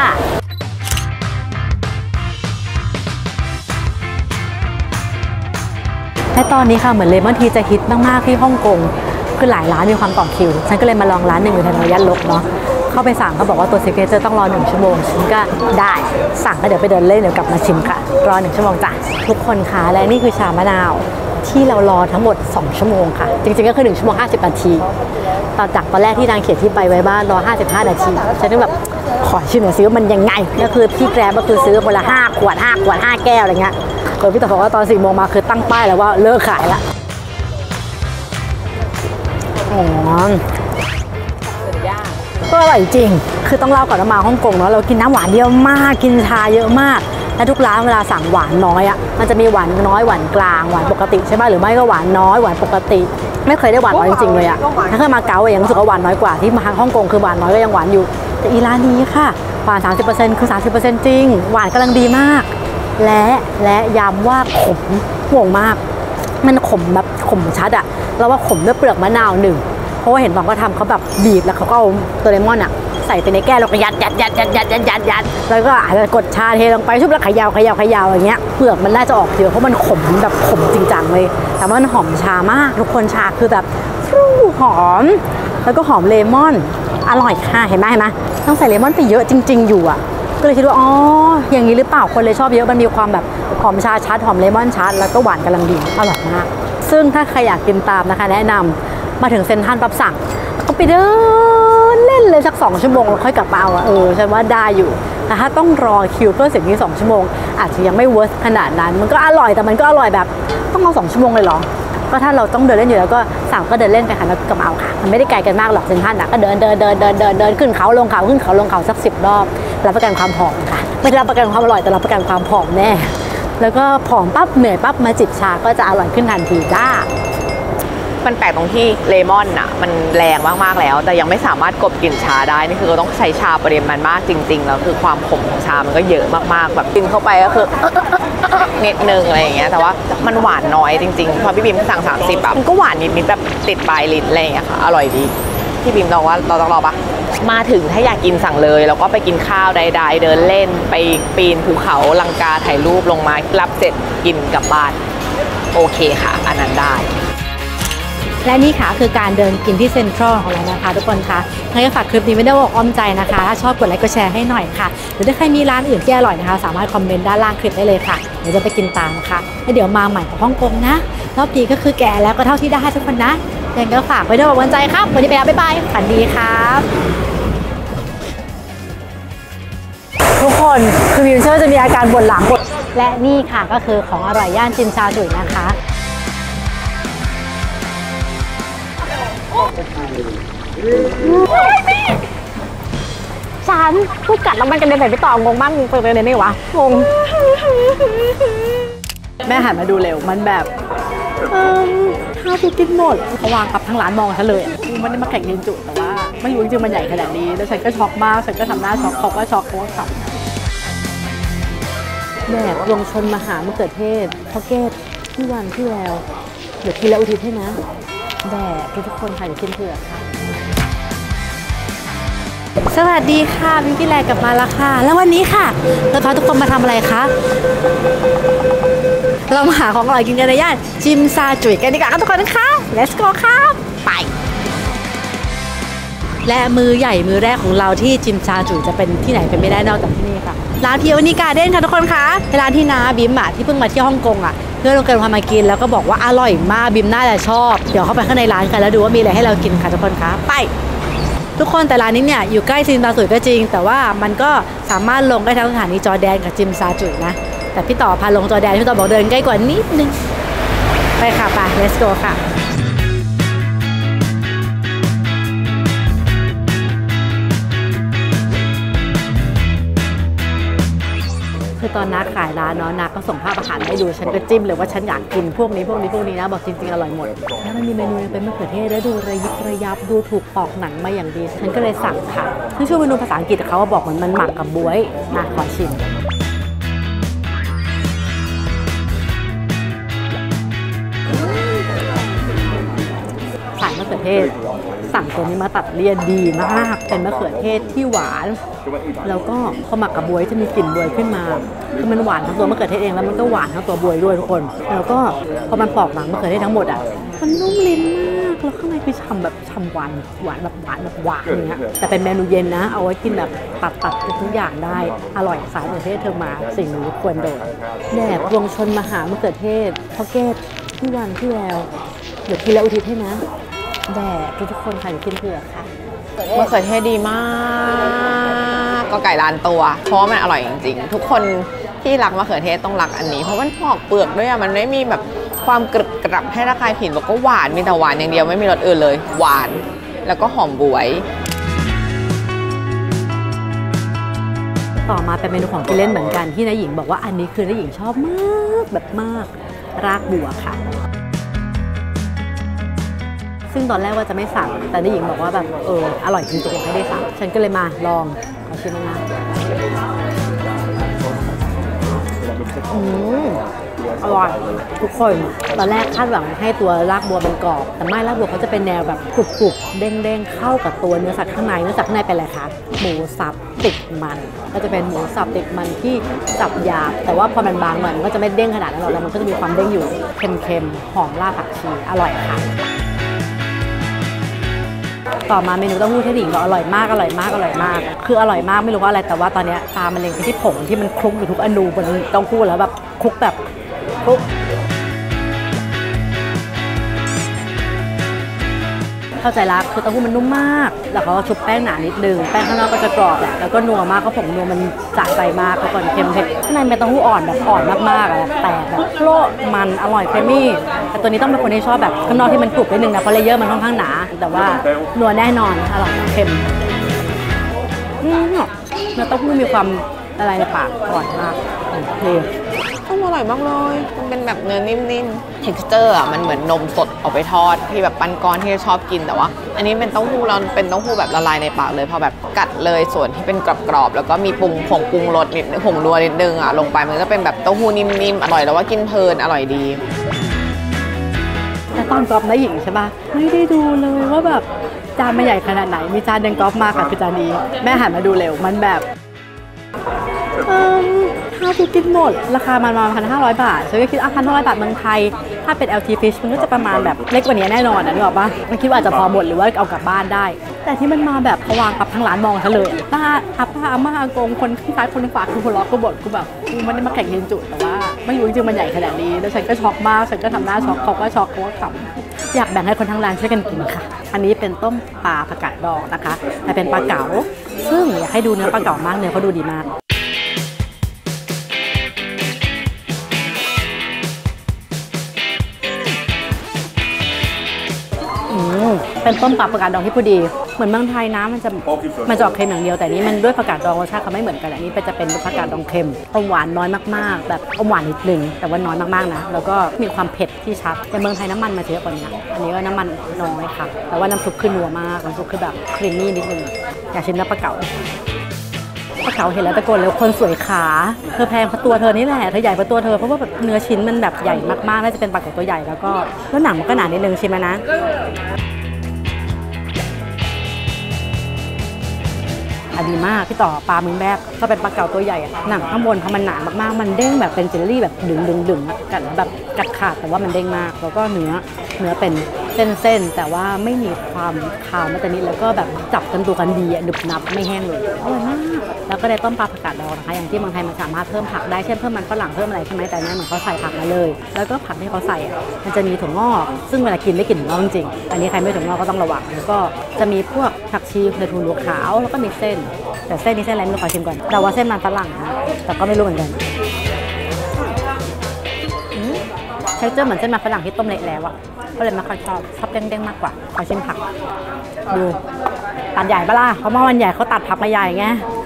และตอนนี้ค่ะเหมือนเลมอนทีจะฮิตมากๆที่ฮ่องกงคือหลายร้านมีความต่อคิวฉันก็เลยมาลองร้านหนึ่งอยู่แถวย่านลกเนาะเข้าไปสั่งเขาบอกว่าตัวซิกเนเจอร์ต้องรอ1 ชั่วโมงฉันก็ได้สั่งก็เดี๋ยวไปเดินเล่นเดี๋ยวกลับมาชิมค่ะรอ1 ชั่วโมงจ้ะทุกคนค่ะและนี่คือชามะนาวที่เรารอทั้งหมด2 ชั่วโมงค่ะจริงๆก็คือ1 ชั่วโมง 50 นาทีตอนแรกที่นางเขียนที่ไปไว้บ้านรอ55 นาทีฉันก็แบบขอชิมหน่อยซิว่ามันยังไงก็คือพี่แกร็บก็คือซื้อคนละ5 ขวด 5 แก้วอะไรเงี้ยพี่ต่อบอกว่าตอน4 โมงมาคือตั้งป้ายแล้วว่าเลิกขายละก็อร่อยจริงคือต้องเล่าก่อนว่ามาฮ่องกงเนาะเรากินน้ำหวานเยอะมากกินชาเยอะมากและทุกร้านเวลาสั่งหวานน้อยอ่ะมันจะมีหวานน้อยหวานกลางหวานปกติใช่ไหมหรือไม่ก็หวานน้อยหวานปกติไม่เคยได้หวานน้อยจริงๆเลยอ่ะถ้าเคยมาเก๊าอย่างรู้สึกว่าหวานน้อยกว่าที่มาฮ่องกงคือหวานน้อยก็ยังหวานอยู่แต่อีร้านนี้ค่ะหวาน 30% คือ 30% จริงหวานกำลังดีมากและย้ำว่าขมห่วงมากมันขมแบบขมชัดอะแล้วว่าขมด้วยเปลือกมะนาวหนึ่งเพราะว่าเห็นบางก็ทำเขาแบบบีบแล้วเขาก็เอาตัวเลมอนอะใส่ไปในแก้วแล้วก็ยัดแล้วก็อาจจะกดชาเทลงไปชุบแล้วเขย่าอย่างเงี้ยเปลือกมันน่าจะออกเยอะเพราะมันขมแบบขมจริงจังเลยแต่มันหอมชามากทุกคนชาคือแบบหอมแล้วก็หอมเลมอนอร่อยค่ะเห็นไหมต้องใส่เลมอนไปเยอะจริงๆอยู่อะก็เลยคิดว่าอ๋ออย่างนี้หรือเปล่าคนเลยชอบเยอะมันมีความแบบหอมชาชัดหอมเลมอนชัดแล้วก็หวานกำลังดีอร่อยมากซึ่งถ้าใครอยากกินตามนะคะแนะนำมาถึงเซ็นทรัลปั๊บสั่งก็ไปเดินเล่นเลยสัก2 ชั่วโมงแล้วค่อยกลับมาเอาฉันว่าได้อยู่แต่ถ้าต้องรอคิวเพื่อสิ่งนี้2 ชั่วโมงอาจจะยังไม่เวิร์สขนาดนั้นมันก็อร่อยแต่มันก็อร่อยแบบต้องรอ2 ชั่วโมงเลยเหรอก็ถ้าเราต้องเดินเล่นอยู่แล้วก็สั่งก็เดินเล่นไปค่ะแล้วกลับมาเอาค่ะมันไม่ได้ไกลกันมากหรอกเซ็นทรัลนะก็เดินขึ้นเขาลงเขาขึ้นเขาลงเขาสัก10 รอบรับประกันความผอมค่ะไม่รับประกันความอร่อยแต่รับประกันความผอมแน่แล้วก็ผอมปั๊บเหนื่อยปั๊บมาจิบชาก็จะอร่อยขึ้นทันทีจ้ามันแปลกตรงที่เลมอนอ่ะมันแรงมากๆแล้วแต่ยังไม่สามารถกลบกลิ่นชาได้นี่คือต้องใช้ชาปริมาณมากจริงๆแล้วคือความขมของชามันก็เยอะมากๆแบบกินเข้าไปก็คือนิดนึงอะไรอย่างเงี้ยแต่ว่ามันหวานน้อยจริงๆพอพี่บีมสั่ง30แบบมันก็หวานนิดๆแบบติดปลายลิ้นอะไรอย่างเงี้ยค่ะอร่อยดีพี่บีมบอกว่าเราต้องรอปะมาถึงถ้าอยากกินสั่งเลยแล้วก็ไปกินข้าวใดๆเดินเล่นไปปีนภูเขาลังกาถ่ายรูปลงมารับเสร็จกินกลับบ้านโอเคค่ะอันนั้นได้และนี่ค่ะคือการเดินกินที่เซ็นทรัลของเรานะคะทุกคนคะงั้นก็ฝากคลิปนี้ไม่ได้บอกอ้อมใจนะคะถ้าชอบกดไลค์กดแชร์ให้หน่อยค่ะหรือถ้าใครมีร้านอื่นที่อร่อยนะคะสามารถคอมเมนต์ด้านล่างคลิปได้เลยค่ะเดี๋ยวจะไปกินตามค่ะแล้วเดี๋ยวมาใหม่กับฮ่องกงนะรอบนี้ก็คือแก่แล้วก็เท่าที่ได้ทุกคนนะยังก็ฝากไว้ด้วยบอกวันใจครับวันนี้ไปแล้วบ๊ายบายฝันดีครับทุกคนคือวิวเชื่อจะมีอาการปวดหลังและนี่ค่ะก็คือของอร่อยย่านจิมซาจุยนะคะฉันพูดกัดแล้วมันกระเด็นไปต่องงมากมึงเป็นอะไรนี่วะงงแม่หันมาดูเร็วมันแบบข้าวกูกินหมดเขาวางกับทั้งร้านมองฉันเลยมันได้มาแข่งยินจุแต่ว่าไม่รู้จริงๆมันใหญ่ขนาดนี้แล้วฉันก็ช็อกมากฉันก็ทำหน้าช็อกเขาก็ช็อกเขาก็ขับแบบลงชนมหามะเขือเทศพ็อกเก็ตที่วันที่แล้วเดี๋ยวทีละอุทิศให้นะแบบทุกคนค่ะเดี๋ยวกินเผือกค่ะสวัสดีค่ะวิงกี้แลกลับมาแล้วค่ะแล้ววันนี้ค่ะเราพาทุกคนมาทำอะไรคะเรามาหาของอร่อยกินกันในย่านจิมซาจุยกันดีกว่าทุกคนนะคะ let's go ครับไปและมือใหญ่มือแรกของเราที่จิมซาจุยจะเป็นที่ไหนเป็นไม่ได้นอกจากที่นี่ค่ะร้านเพียวนิการ์เด้นค่ะทุกคนคะเป็นร้านที่น้าบิมที่เพิ่งมาที่ฮ่องกงเพื่อนเราเกินพามากินแล้วก็บอกว่าอร่อยมากบิมน่าจะชอบเดี๋ยวเข้าไปข้างในร้านกันแล้วดูว่ามีอะไรให้เรากินค่ะทุกคนคะไปทุกคนแต่ร้านนี้เนี่ยอยู่ใกล้จิมซาจุยก็จริงแต่ว่ามันก็สามารถลงได้ทั้งสถานีจอร์แดนกับจิมซาจุยนะแต่พี่ต่อพาลงจอร์แดนพี่ต่อบอกเดินใกล้กว่านิดนึงไปค่ะไป let's go ค่ะคือตอนนักขายร้านเนาะนักก็ส่งภาพอาหารให้ดูฉันก็จิ้มเลยว่าฉันอยากกินพวกนี้นะบอกจริงๆอร่อยหมดแล้วมันมีเมนูเป็นมะเขือเทศแล้วดูระยิบระยับดูถูกปอกหนังมาอย่างดีฉันก็เลยสั่งค่ะซึ่งชื่อเมนูภาษาอังกฤษเขาบอกมันหมักกับบ๊วยขอชิมสายมะเขือเทศสั่งตัวนี้มาตัดเลี่ยนดีมากเป็นมะเขือเทศที่หวานแล้วก็พอหมักกับบวยจะมีกลิ่นบวยขึ้นมาคือมันหวานทั้งตัวมะเขือเทศเองแล้วมันก็หวานทั้งตัวบวยด้วยทุกคนแล้วก็พอมันปอกหนังมะเขือเทศทั้งหมดมันนุ่มลิ้นมากแล้วข้างในคือฉ่ำแบบฉ่ำหวานแบบหวานอย่างเงี้ยแต่เป็นเมนูเย็นนะเอาไว้กินแบบตัดทุกอย่างได้อร่อยสายมะเขือเทศเธอมาสิ่งนี้ควรโดนแหนบวงชนมหามะเขือเทศพ็อกเก็ตที่วันที่แล้วเดี๋ยวทีละอุทิศให้นะแดดทุกคนค่ะอย่ากินเผือกค่ะมะเขือเทศดีมากก็ไก่ล้านตัวเพราะว่ามันอร่อยจริงๆทุกคนที่รักมะเขือเทศต้องรักอันนี้เพราะมันปอกเปลือกด้วยมันไม่มีแบบความกรึบกรับให้ระคายผิวแล้วก็หวานมีแต่หวานอย่างเดียวไม่มีรสอื่นเลยหวานแล้วก็หอมบ๊วยต่อมาเป็นเมนูของกินเล่นเหมือนกันที่นายหญิงบอกว่าอันนี้คือน้าหญิงชอบมากแบบมากรากบัวค่ะซึ่งตอนแรกว่าจะไม่สั่งแต่น้าหญิงบอกว่าแบบอร่อยจริงๆอยากให้ได้สั่งฉันก็เลยมาลองขอชิมนะอร่อยทุกคนตอนแรกคาดหวังให้ตัวรากบัวมันกรอบแต่ไม่รากบัวเขาจะเป็นแนวแบบกรุบๆเด้งๆเข้ากับตัวเนื้อสัตว์ข้างในเนื้อสัตว์ข้างในเป็นอะไรคะหมูสับติดมันก็จะเป็นหมูสับติดมันที่สับหยาบแต่ว่าพอมันบางมันก็จะไม่เด้งขนาดนั้นหรอกแล้วมันก็จะมีความเด้งอยู่เค็มๆหอมรากผักชีอร่อยค่ะต่อมาเมนูเต้าหู้ที่หนิงบอกอร่อยมากคืออร่อยมากไม่รู้ว่าอะไรแต่ว่าตอนนี้ตามันเล็งไปที่ผงที่มันคลุกอยู่ทุกอนูบนเต้าหู้แล้วแบบคลุกแบบคลุกเข้าใจละคือเต้าหู้มันนุ่มมากแล้วเขาชุบแป้งหนานิดนึงแป้งข้างนอกก็จะกรอบแหละแล้วก็นัวมากก็ผงนัวมันสะใจมากแล้วก่อนเค็มเผ็ดข้างในเป็นเต้าหู้อ่อนแบบอ่อนมากๆอะแต่แบบโครมันอร่อยเครมี่แต่ตัวนี้ต้องเป็นคนที่ชอบแบบข้างนอกที่มันกรุบนิดนึงนะเพราะเลเยอร์มันค่อนข้างหนาแต่ว่านัวแน่นอนอร่อยเค็มเนื้อเต้าหู้มีความละลายในปากอร่อยมากอร่อยมากเลยมันเป็นแบบเนื้อนิ่มๆ texture อ่ะมันเหมือนนมสดเอาไปทอดที่แบบปั้นก้อนที่ชอบกินแต่ว่าอันนี้เป็นเต้าหู้เราเป็นเต้าหู้แบบละลายในปากเลยพอแบบกัดเลยส่วนที่เป็นกรอบๆแล้วก็มีผงปรุงรสนิดผงนัวนิดนึงอ่ะลงไปมันก็เป็นแบบเต้าหู้นิ่มๆอร่อยแล้วว่ากินเพลินอร่อยดีแต่ตอนกรอบนะหญิงใช่ปะไม่ได้ดูเลยว่าแบบจานมันใหญ่ขนาดไหนมีจานยังกรอบมากค่ะคือจานนี้แม่หันมาดูเร็วมันแบบถ้าคือกินหมดราคามันประมาณ1,500 บาทฉันก็คิด1,500 บาทเมืองไทยถ้าเป็น LT Fish มันก็จะประมาณแบบเล็กกว่านี้แน่นอนนึกออกปะมันคิดว่าอาจจะพอหมดหรือว่าเอากลับบ้านได้แต่ที่มันมาแบบวางกับทั้งร้านมองฉันเลยป้าอาม่าอากงคนข้างซ้ายคนข้างขวาคือหัวเราะก็บ่นกูแบบกูไม่ได้มาแข่งกินจุแต่ว่าไม่รู้จริงๆมันใหญ่ขนาดนี้แล้วฉันก็ช็อกมากฉันก็ทำหน้าช็อกเขาก็ช็อกเขาก็ขำอยากแบ่งให้คนทั้งร้านช่วยกันกินค่ะอันนี้เป็นต้มปลาผักกาดดองนะคะแต่เป็นปลาเก๋าซึ่งอยากให้ดูเนื้อปลาเก๋ามากเนื้อเขาดูดีมากเป็นต้มปลาผักกาดดองที่พอดีเหมือนเมืองไทยนะมันจะออกเค็มอย่างเดียวแต่นี้มันด้วยผักกาดดองรสชาติเขาไม่เหมือนกันอันนี้จะเป็นผักกาดดองเค็มอมหวานน้อยมากๆแบบอมหวานนิดนึงแต่ว่าน้อยมากๆนะแล้วก็มีความเผ็ดที่ชัดแต่เมืองไทยน้ำมันมาเยอะกว่านี้อันนี้ก็น้ำมันน้อยค่ะแต่ว่าน้ำซุปคือนัวมากน้ำซุปคือแบบครีมมี่นิดนึงอยากชิมน้ำปลาเก๋าเห็นแล้วตะโกนเลยคนสวยขาเธอแพงเพราะตัวเธอนี่แหละเธอใหญ่เพราะตัวเธอเพราะว่าแบบเนื้อชิ้นมันแบบใหญ่มากๆน่าจะเป็นปลาเก๋าตัวใหญ่แล้วหนังมันก็หนานิดนึงชิมนะดีมากพี่ต่อปลามึงแบบก็เป็นปลาเก๋าตัวใหญ่หนังข้างบนพอมันหนามากๆมันเด้งแบบเป็นเจลลี่แบบดึงกัดแบบกัดขาดแต่ว่ามันเด้งมากแล้วก็เนื้อเป็นเส้นแต่ว่าไม่มีความคาวมันจะนิดแล้วก็แบบจับกันตัวกันดีดึบนับไม่แห้งเลยอร่อยมากแล้วก็ได้ต้มปลาผักกาดดองนะคะอย่างที่เมืองไทยมันสามารถเพิ่มผักได้เช่นเพิ่มมันฝรั่งเพิ่มอะไรใช่ไหมแต่เนี่ยเหมือนเขาใส่ผักมาเลยแล้วก็ผักที่เขาใส่มันจะมีถั่วงอกซึ่งเวลากินได้กลิ่นงอกจริงๆอันนี้ใครไม่ถั่วงอกก็ต้องระวังแล้วก็จะมีพวกผักชีในถั่วเหลืองขาวแล้วก็มีเส้นแต่เส้นนี้เส้นอะไรไม่รู้ขอชิมก่อนแต่ว่าเส้นมันฝรั่งนะแต่ก็ไม่รู้เหมือนกันเทคเจอร์เหมือนเส้นมันฝรั่งที่ต้มเละแล้วอะก็เลยไม่ค่อยชอบเด้งๆมากกว่าขอชิมผักดูตัดใหญ่ปะล่ะเพราะว่ามันใหญ่เขาตัดผักมาใหญ่ไง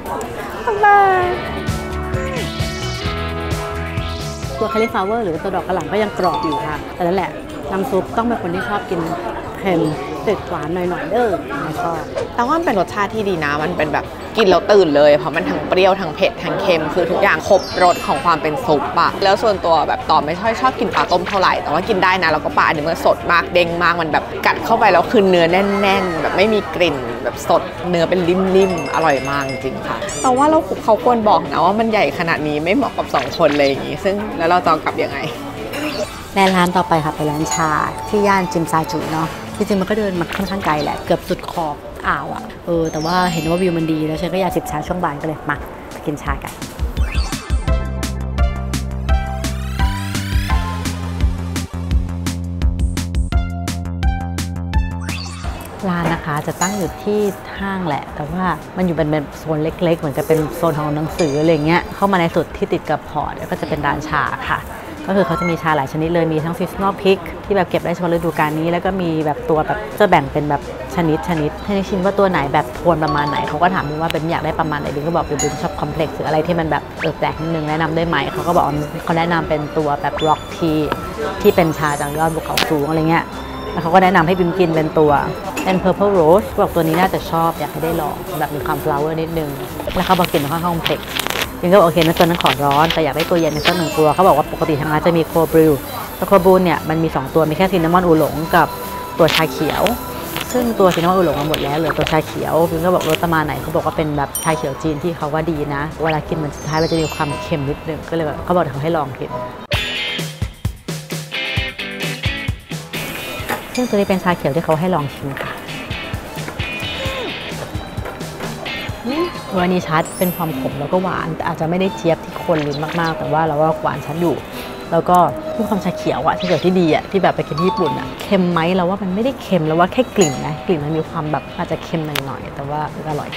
ตัวคาลิฟลาวเวอร์หรือตัวดอกกระหล่ำก็ยังกรอบอยู่ค่ะแต่นั่นแหละน้ำซุปต้องเป็นคนที่ชอบกินเค็มติดหวานหน่อยๆไม่ชอบแต่ว่ามันเป็นรสชาติที่ดีนะมันเป็นแบบกินแล้วตื่นเลยเพราะมันทั้งเปรี้ยวทั้งเผ็ดทั้งเค็มคือทุกอย่างครบรสของความเป็นซุปอะแล้วส่วนตัวแบบต่อไม่ค่อยชอบกินปลาต้มเท่าไหร่แต่ว่ากินได้นะแล้วก็ปลาอันนี้มันสดมากเด้งมากมันแบบกัดเข้าไปแล้วคือเนื้อแน่นๆแบบไม่มีกลิ่นแบบสดเนื้อเป็นริ่มๆอร่อยมากจริงค่ะแต่ว่าเขาควรบอกนะว่ามันใหญ่ขนาดนี้ไม่เหมาะกับ2คนเลยอย่างงี้ซึ่งแล้วเราจะกลับยังไงและร้านต่อไปค่ะเป็นร้านชาที่ย่านจิมซาจุเนาะจริงๆมันก็เดินมาค่อนข้างไกลแหละเกือบสุดขอบอ่าวอะแต่ว่าเห็นว่าวิวมันดีแล้วฉันก็อยากจิบชาช่วงบ่ายก็เลยมากินชากันร้านนะคะจะตั้งอยู่ที่ห้างแหละแต่ว่ามันอยู่เป็นโซนเล็กๆเหมือนกับเป็นโซนของหนังสืออะไรเงี้ยเข้ามาในสุดที่ติดกับพอร์ตก็จะเป็นร้านชาค่ะก็คือเขาจะมีชาหลายชนิดเลยมีทั้ง seasonal pick ที่แบบเก็บได้เฉพาะฤดูกาลนี้แล้วก็มีแบบตัวแบบจะแบ่งเป็นแบบชนิดให้ชิมว่าตัวไหนแบบโทนประมาณไหนเขาก็ถามว่าเป็นอยากได้ประมาณไหนบินก็บอกเป็นชอบคอมเพล็กซ์หรืออะไรที่มันแบบแปลกนิดนึงแนะนำได้ไหมเขาก็บอกเขาแนะนำเป็นตัวแบบ rock tea ที่เป็นชาจากยอดภูเขาสูงอะไรเงี้ยแล้วเขาก็แนะนำให้บิมกินเป็นตัวเป็น purple rose บอกตัวนี้น่าจะชอบอยากให้ได้ลองแบบมีความ flower นิดนึงแล้วเขาบอกกลิ่นค่อนข้างคอมเพล็กซ์ยังก็โอเคนะตัวนั้นขอร้อนแต่อยากได้ตัวเย็นในสัก1 ตัวเขาบอกว่าปกติทางร้านจะมีโคบริวแต่โคบริวเนี่ยมันมี2ตัวมีแค่ซินนามอนอูหลงกับตัวชาเขียวซึ่งตัวซินนามอนอูหลงหมดแล้วเหลือตัวชาเขียวพิมก็บอกรสประมาณไหนเขาบอกว่าเป็นแบบชาเขียวจีนที่เขาว่าดีนะเวลากินมันสุดท้ายมันจะมีความเค็มนิดนึงก็เลยแบบเขาบอกเขาให้ลองกินซึ่งตัวนี้เป็นชาเขียวที่เขาให้ลองชิมค่ะตัวนี้ชัดเป็นความขมแล้วก็หวานแต่อาจจะไม่ได้เจี๊ยบที่คนลิ้นมากๆแต่ว่าเราว่าหวานชัดอยู่แล้วก็มีความชาเขียวอะที่เกิดที่ดีอะที่แบบไปกินที่ญี่ปุ่นอะเค็มไหมเราว่ามันไม่ได้เค็มแล้วว่าแค่กลิ่นนะกลิ่นมันมีความแบบอาจจะเค็มหน่อยๆแต่ว่าอร่อย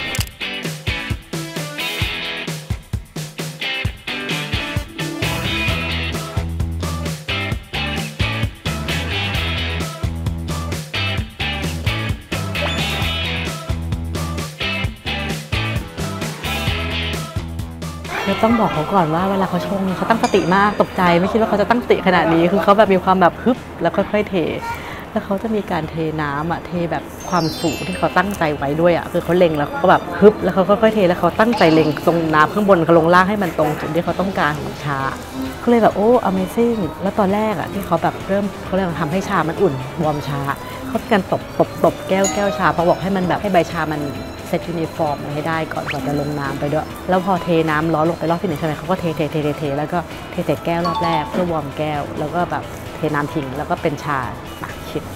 คือต้องบอกเขาก่อนว่าเวลาเขาชงเนี่ยเขาตั้งสติมากตกใจไม่คิดว่าเขาจะตั้งสติขนาดนี้คือเขาแบบมีความแบบฮึบแล้วค่อยๆเทแล้วเขาจะมีการเทน้ำอ่ะเทแบบความสูงที่เขาตั้งใจไว้ด้วยอ่ะคือเขาเล็งแล้วเขาก็แบบฮึบแล้วเขาค่อยๆเทแล้วเขาตั้งใจเล็งตรงน้ำข้างบนกับลงล่างให้มันตรงจุดที่เขาต้องการของชาก็เลยแบบโอ้ Amazing แล้วตอนแรกอ่ะที่เขาแบบเริ่มเขาเรียกว่าทำให้ชามันอุ่นวอร์มชาเขาการตบแก้วชาเพราะบอกให้มันแบบให้ใบชามันเซตยูนิฟอร์มให้ได้ก่อนจะลงน้ำไปด้วยแล้วพอเทน้ำร้อนลงไปรอบที่1ใช่ไหมเขาก็เทแล้วก็เทใส่แก้วรอบแรกเพื่อวอร์มแก้วแล้วก็แบบเทน้ำทิ้งแล้วก็เป็นชาตักชิม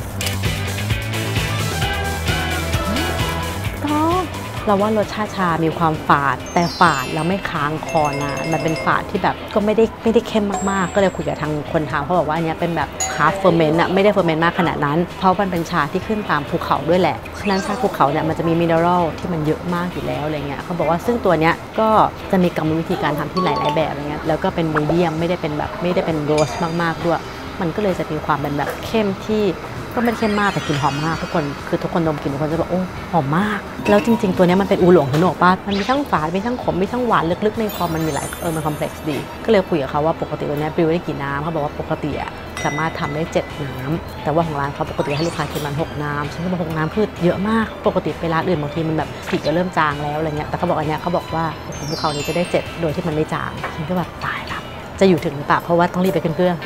ก็เราว่ารสชาติชามีความฝาดแต่ฝาดแล้วไม่ค้างคอนานมันเป็นฝาดที่แบบก็ไม่ได้เข้มมากๆก็เลยคุยกับทางคนทำเขาบอกว่าอันนี้เป็นแบบฮาร์ฟเฟอร์เมนต์อะไม่ได้เฟอร์เมนต์มากขนาดนั้นเพราะมันเป็นชาที่ขึ้นตามภูเขาด้วยแหละฉะนั้นชาภูเขาเนี่ยมันจะมีมิเนอรัลที่มันเยอะมากอยู่แล้วอะไรเงี้ยเขาบอกว่าซึ่งตัวเนี้ยก็จะมีกรรมวิธีการทำที่หลายๆแบบอะไรเงี้ยแล้วก็เป็นมีเดียมไม่ได้เป็นโรสมากๆด้วยมันก็เลยจะมีความเป็นแบบเข้มที่ก็ไม่เข้มมากแต่กลิ่นหอมมากทุกคนดมกลิ่นทุกคนจะบอกโอ้หอมมากแล้วจริงๆตัวนี้มันเป็นอูหลงถึงหนวกป้ามันมีทั้งฝาดมีทั้งขมมีทั้งหวานลึกๆในคอมันมีหลายมันคอมเพล็กซ์ดีก็เลยคุยกับเขาว่าปกติตัวนี้ปริวได้กี่น้ำเขาบอกว่าปกติสามารถทำได้7 น้ำแต่ว่าของร้านเขาปกติให้ลูกค้ากินมัน6 น้ำฉันก็บอก6 น้ำคือเยอะมากปกติไปร้านอื่นบางทีมันแบบสีก็เริ่มจางแล้วอะไรเงี้ยแต่เขาบอกอันนี้เขาบอกว่าของภูเขานี้จะได้7โดยที่มันไม่จางฉันก็แบบตายละจะอยู่ถึงหรือเปล่าเพราะว่าต้องรีบไปขึ้นเครื่อง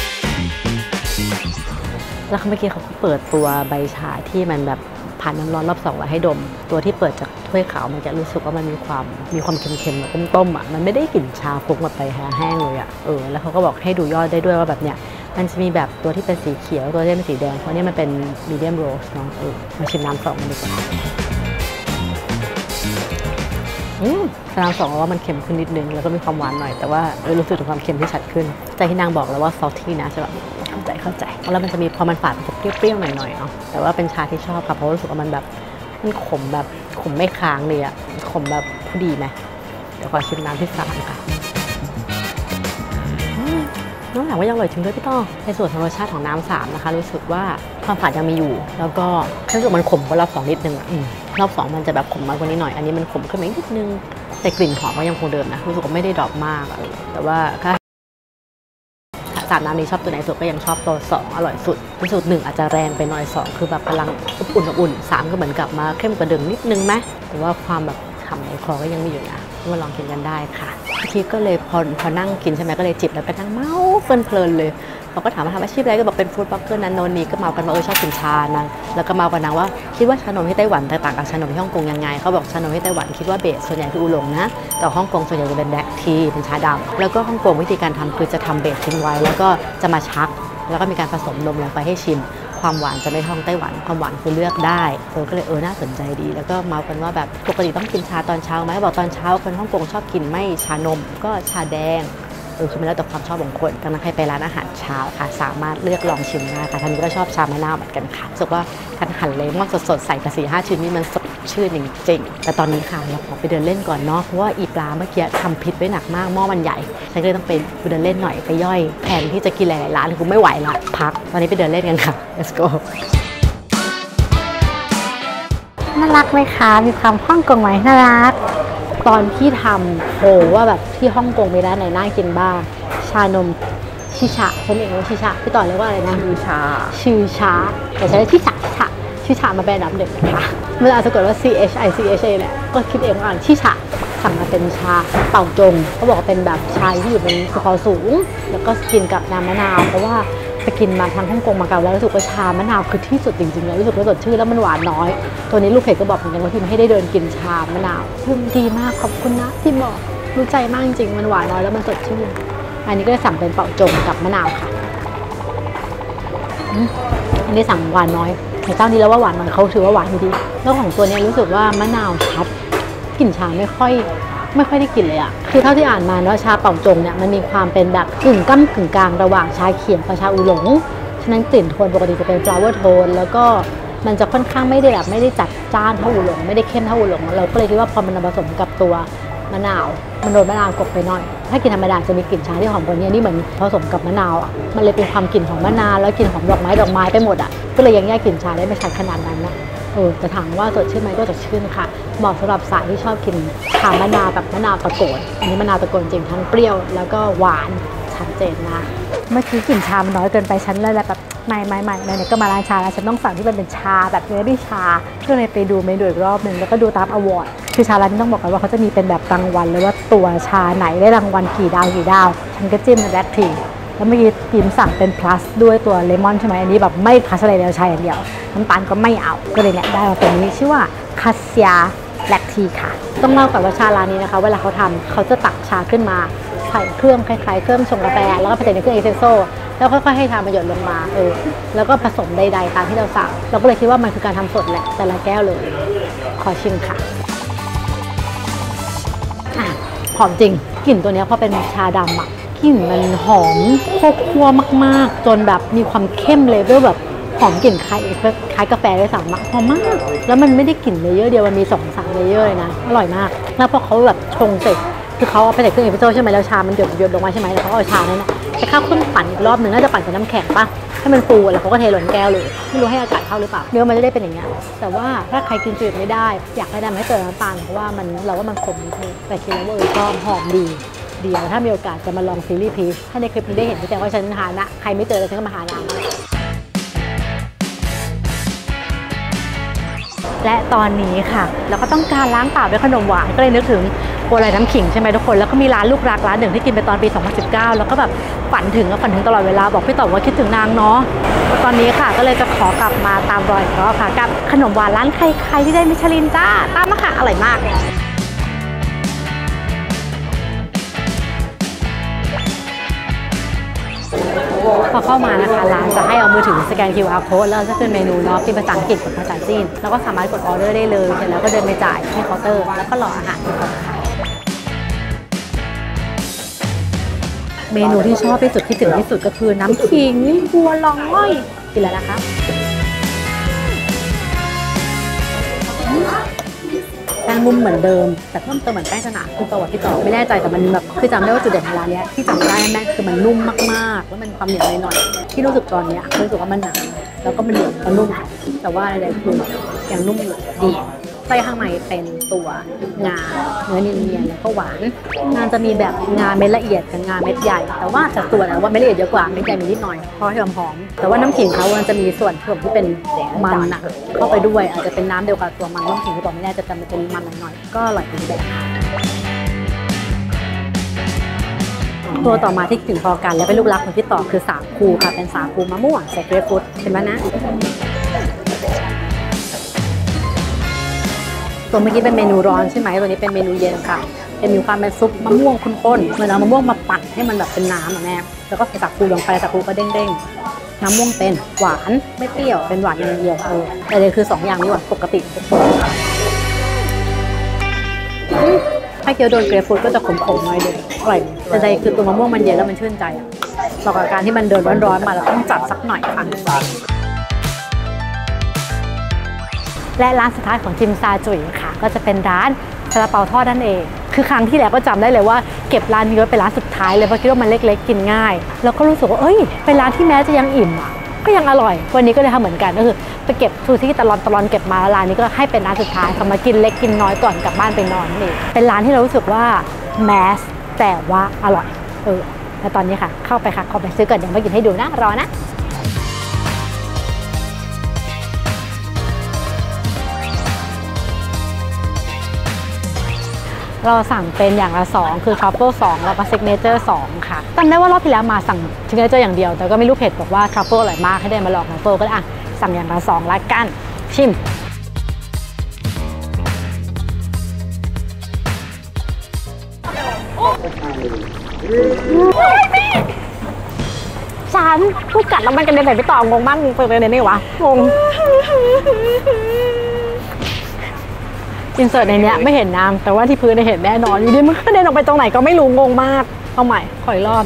แล้วเมื่อกี้เขาเปิดตัวใบชาที่มันแบบผ่านน้ำร้อนรอบ2แล้วให้ดมตัวที่เปิดจากถ้วยขาวมันจะรู้สึกว่ามันมีความเค็มๆแบบต้มๆอ่ะมันไม่ได้กลิ่นชาฟุ้งแบบไปแห้งเลยอ่ะแล้วเขาก็บอกให้ดูยอดได้ด้วยว่าแบบเนี้ยมันจะมีแบบตัวที่เป็นสีเขียวตัวที่เป็นสีแดงเพราะนี่มันเป็นมีเดียมโรสเนาะมาชิมน้ำ2กันดีกว่าน้ำ2ว่ามันเค็มขึ้นนิดนึงแล้วก็มีความหวานหน่อยแต่ว่ารู้สึกถึงความเค็มที่ชัดขึ้นใจที่นางบอกแล้วว่าซอลตี้นะใช่ป่ะเข้าใจแล้วมันจะมีพอมันฝาดมันจะเปรี้ยวๆหน่อยๆเนาะแต่ว่าเป็นชาที่ชอบค่ะเพราะรู้สึกว่ามันแบบมันขมแบบขมไม่ค้างเลยอะขมแบบพอดีไหมเดี๋ยวขอชิมน้ำที่3ค่ะน้ำหนักว่ายังอร่อยจริงด้วยพี่ต้อในส่วนของรสชาติของน้ำ3นะคะรู้สึกว่าความฝาดยังมีอยู่แล้วก็รู้สึกมันขมกว่ารอบ2นิดนึงรอบ2มันจะแบบขมน้อยกว่านี้หน่อยอันนี้มันขมขึ้นมาอีกนิดนึงแต่กลิ่นหอมก็ยังคงเดิมนะรู้สึกว่าไม่ได้ดรอปมากแต่ว่า3 น้ำนี้ชอบตัวไหนสุดก็ยังชอบตัว2อร่อยสุดรู้สึก1อาจจะแรงไปหน่อย2คือแบบกำลังอุ่น3ก็เหมือนกลับมาเข้มกว่าเดิมนิดนึงไหมแต่ว่าความแบบฉ่ำในคอก็ยังมีอยู่นะมาลองกินกันได้ค่ะทีก็เลยพอนั่งกินใช่ไหมก็เลยจิบแล้วก็นั่งเมาเพลินเลยเขาก็ถามว่าทำอาชีพอะไรก็บอกเป็นฟู้ดบล็อกเกอร์นั้นโนนนี่ก็เมากันว่าชอบกินชานางแล้วก็เมากันนางว่าคิดว่าชานมที่ไต้หวันแตกต่างกับชานมที่ฮ่องกงยังไงเขาบอกชานมที่ไต้หวันคิดว่าเบสส่วนใหญ่คืออูหลงนะแต่ฮ่องกงส่วนใหญ่จะเป็นแบล็คทีเป็นชาดำแล้วก็ฮ่องกงวิธีการทำคือจะทำเบสทิ้งไว้แล้วก็จะมาชักแล้วก็มีการผสมนมลงไปให้ชิมความหวานจะไม่เท่าไต้หวันความหวานคือเลือกได้ก็เลยน่าสนใจดีแล้วก็เมากันว่าแบบปกติต้องกินชาตอนเช้าไหมบอกตอนเช้าคนฮ่องกงชอบกินไม่ชานมก็ชาแดงคือมันแล้วแต่ความชอบของคนดังนั้นใครไปร้านอาหารเช้าค่ะสามารถเลือกลองชิมได้ค่ะทางนี้ก็ชอบชามะนาวเหมือนกันค่ะรู้สึกว่าการหั่นเลมอนสดๆใส่กระสี5 ชิ้นนี่มันสดชื่นจริงๆแต่ตอนนี้ค่ะเราขอไปเดินเล่นก่อนเนาะเพราะว่าอีปลาเมื่อกี้ทำพิษไว้หนักมากหม้อมันใหญ่ฉันก็เลยต้องไปเดินเล่นหน่อยไปย่อยแผนที่จะกินหลายๆร้านคือไม่ไหวละพักตอนนี้ไปเดินเล่นกันค่ะ let's go น่ารักไหมคะมีความฮ่องกงไหมน่ารักตอนที่ทำโหว่าแบบที่ฮ่องกงมีร้านไหนน่ากินบ้างชานมชิชะฉันเองว่าชิชะพี่ต่อเรียกว่าอะไรนะชื่อชาแต่ใช้ชิชะมาเป็นอันดับ 1นะคะเมื่ออาจจะกดว่า CHICHA เนี่ยก็คิดเองว่าอ่านชิชะสั่งมาเป็นชาเป่าจงเขาบอกว่าเป็นแบบชาที่อยู่บนภูเขาสูงแล้วก็กินกับน้ำมะนาวเพราะว่าไปกินมาทางฮ่องกงมาเก๊าแล้วรู้สึกว่าชามะนาวคือที่สุดจริงๆเลยรู้สึกว่าสดชื่นแล้วมันหวานน้อยตัวนี้ลูกเพจก็บอกเหมือนกันว่าพิมให้ได้เดินกินชามะนาวดีมากขอบคุณนะที่บอกรู้ใจมากจริงๆมันหวานน้อยแล้วมันสดชื่นอันนี้ก็จะสั่งเป็นเป่าจงกับมะนาวค่ะอันนี้สั่งหวานน้อยในเจ้านี้แล้วว่าหวานน้อยเขาถือว่าหวานอยู่ดีแล้วของตัวนี้รู้สึกว่ามะนาวชัดกลิ่นชาไม่ค่อยได้กลิ่นเลยอะคือเท่าที่อ่านมาเนาะชาเป่าจงเนี่ยมันมีความเป็นแบบกึ่งก้ำกึ่งกลางระหว่างชาเขียวกับชาอูหลงฉะนั้นกลิ่นโทนปกติจะเป็น flower tone แล้วก็มันจะค่อนข้างไม่ได้จัดจ้านเท่าอูหลงไม่ได้เข้มเท่าอูหลงเราก็เลยคิดว่าพอมันผสมกับตัวมะนาวมันโดนมะนาวกลบไปหน่อยถ้ากินธรรมดาจะมีกลิ่นชาที่หอมกว่านี้นี่เหมือนผสมกับมะนาวอ่ะมันเลยเป็นความกลิ่นของมะนาวแล้วกลิ่นของดอกไม้ไปหมดอ่ะก็เลยยังแยกกลิ่นชาได้ไม่ชัดขนาดนั้นนะแต่ถามว่าสดชื่นไหมก็สดชื่นค่ะเหมาะสำหรับสายที่ชอบกินชามะนาวแบบมะนาวตะโกนอันนี้มะนาวตะโกนจริงทั้งเปรี้ยวแล้วก็หวานชัดเจนนะเมื่อกี้กลิ่นชามันน้อยเกินไปฉันเลยแบบไม่ก็มาร้านชาแล้วฉันต้องสั่งที่มันเป็นชาแบบเนื้อดิชาก็เลยไปดูเมนูอีกรอบหนึ่งแล้วก็ดูตามอวอร์ดคือชาร้านนี้ต้องบอกกันว่าเขาจะมีเป็นแบบรางวัลเลยว่าตัวชาไหนได้รางวัลกี่ดาวฉันก็จิ้มแบล็คทีแล้วเมื่อกี้พิมสั่งเป็น plus ด้วยตัวเลมอนใช่ไหมอันนี้แบบไม่ plus อะไรเลยชาอย่างเดียวน้ำตาลก็ไม่เอาก็เลยเนี่ยได้มาตัวนี้ชื่อว่าคาเซียแบล็คทีค่ะต้องเล่าก่อนว่าชาร้านนี้นะคะเวลาเขาทำเขาจะตักชาขึ้นมาใส่เครื่องคล้ายๆเครื่องชงกาแฟแล้วก็ไปใส่ในเครื่องเอสเปรสโซ่แล้วค่อยๆให้ชามันหยดลงมาแล้วก็ผสมใดๆตามที่เราสั่งเราก็เลยคิดว่ามันคือการทำสดแหละแต่ละแก้วเลยขอชิมค่ะหอมจริงกลิ่นตัวนี้พอเป็นชาดำอ่ะกลิ่นมันหอมคั่วมากๆจนแบบมีความเข้มเลยด้วยแบบหอมกลิ่นคล้ายกาแฟด้วยซ้ำหอมมากแล้วมันไม่ได้กลิ่นเลเยอร์เดียวมันมี 2-3 เลเยอร์เลยนะอร่อยมากแล้วพอเขาแบบชงเสร็จคือเขาเอาไปใส่เครื่องเอสเปรสโซ่ใช่ไหมแล้วชามันหยดลงมาใช่ไหมแล้วเขาเอาชานั้นไปเข้าเครื่องปั่นอีกรอบหนึ่งน่าจะปั่นกับน้ำแข็งป่ะให้มันฟูแล้วเขาก็เทลงแก้วเลยไม่รู้ให้อากาศเข้าหรือเปล่าเนื้อมันจะได้เป็นอย่างเงี้ยแต่ว่าถ้าใครกินจืดไม่ได้อยากให้ได้ไม่เติมน้ำตาลเพราะว่าเราว่ามันขมนิดนึงแต่คิดแล้วว่าชอบหอมดีเดี๋ยวถ้ามีโอกาสจะมาลองซีรีส์พีชถ้าในคลิปนี้ได้เห็นแต่ว่าฉันหานะใครไม่เจอฉันก็มาหานางและตอนนี้ค่ะเราก็ต้องการล้างปากด้วยขนมหวานก็เลยนึกถึงโบราณน้ำขิงใช่ไหมทุกคนแล้วก็มีร้านลูกรักร้านหนึ่งที่กินไปตอนปี 2019 แล้วก็แบบฝันถึงตลอดเวลาบอกพี่ต่อว่าคิดถึงนางเนาะตอนนี้ค่ะก็เลยจะขอกลับมาตามรอยเขาค่ะกับขนมหวานร้านใครที่ได้มิชลินจ้าตามมาค่ะอร่อยมากพอเข้ามานะคะร้านจะให้เอามือถือสแกน QR code แล้วจะขึ้นเมนูเนาะเป็นภาษาอังกฤษกับภาษาจีนแล้วก็สามารถกดออเดอร์ได้เลยเสร็จแล้วก็เดินไปจ่ายที่เคาน์เตอร์แล้วก็รออาหารที่เขาขายเมนูที่ชอบที่สุดที่ถึงที่สุดก็คือน้ำขิงบัวลอยกินแล้วนะคะแป้งนุ่มเหมือนเดิมแต่เพิ่มเติมเหมือนแป้งสนามคือประวัติที่ต่อไม่แน่ใจแต่มันแบบคือจำได้ว่าจุดเด่นของร้านนี้ที่จำได้แม่คือมันนุ่มมากๆแล้วมันความเหนียวหน่อยๆที่รู้สึกตอนนี้รู้สึกว่ามันหนาแล้วก็มันเหนียวมันนุ่มแต่ว่าอะไรคือยังนุ่มอยู่ดีไส้ข้างในเป็นตัวงาเนื้อเนียนๆแล้วก็หวานงาจะมีแบบงาเม็ดละเอียดกับงาเม็ดใหญ่แต่ว่าจากตัวนะว่าเม็ดละเอียดเยอะกว่าเม็ดใหญ่มีนิดหน่อยเพราะให้หอมแต่ว่าน้ำขิงเขามันจะมีส่วนผสมที่เป็นมันนะเข้าไปด้วยอาจจะเป็นน้ำเดียวกับตัวมันน้ำขิงที่บอกไม่แน่จะเป็นมันหน่อยๆก็อร่อยอีกแบบตัวต่อมาที่ถึงพอกันและเป็นลูกรักของพี่ต่อคือสาคูค่ะเป็นสาคูมะม่วงใส่เกรปฟรุตเห็นไหมนะตัวเมื่อกี้เป็นเมนูร้อนใช่ไหมตัวนี้เป็นเมนูเย็นค่ะเป็นมีความเป็นซุปมะม่วงข้นๆเหมือนเอามะม่วงมาปั่นให้มันแบบเป็นน้ำอ่ะแม่แล้วก็ใส่สาคูลงไปสาคูก็เด้งๆน้ำม่วงเป็นหวานไม่เปรี้ยวเป็นหวานอย่างเดียวแต่เลยคือ2อย่างนี้หวานปกติถ้าเคี้ยวโดนเกรปฟรุตก็จะขมๆหน่อยนึงอร่อยแต่ใดคือตัวมะม่วงมันเย็นแล้วมันชื่นใจอ่ะต่อกับการที่มันเดินร้อนๆมาแล้วต้องจัดสักหน่อยค่ะและร้านสุดท้ายของจิมซาจุยค่ะก็จะเป็นร้านซาลาเปาทอดนั่นเองคือครั้งที่แล้วก็จำได้เลยว่าเก็บร้านนี้ไว้เป็นร้านสุดท้ายเลยเพราะคิดว่ามันเล็กๆกินง่ายแล้วก็รู้สึกว่าเป็นร้านที่แม้จะยังอิ่มอ่ะก็ยังอร่อยวันนี้ก็เลยทำเหมือนกันก็คือไปเก็บทูที่ตลอดเก็บมาร้านนี้ก็ให้เป็นร้านสุดท้ายทำมากินเล็กกินน้อยก่อนกลับบ้านไปนอนนี่เป็นร้านที่เรารู้สึกว่าแมสแต่ว่าอร่อยแล้วตอนนี้ค่ะเข้าไปซื้อก่อนเดี๋ยวมากินให้ดูนะรอนะเราสั่งเป็นอย่างละ2คือทรัฟเฟิล2แล้วก็ซิกเนเจอร์2ค่ะจำได้ว่ารอบที่แล้วมาสั่งซิกเนเจอร์อย่างเดียวแต่ก็ไม่รู้เพจบอกว่าทรัฟเฟิลอร่อยมากให้ได้มาลองทรัฟเฟิลก็ได้อ่ะสั่งอย่างละ2ละกันชิมฉันพูดกัดแล้วมันกระเด็นไหนไปต่องงมากเปิดประเด็นนี่วะงงอินเสิร์ตในนี้ไม่เห็นน้ำแต่ว่าที่พื้นเห็นแน่นอนอยู่ดีมันกระเด็นออกไปตรงไหนก็ไม่รู้งงมากเอาใหม่ขออีกรอบ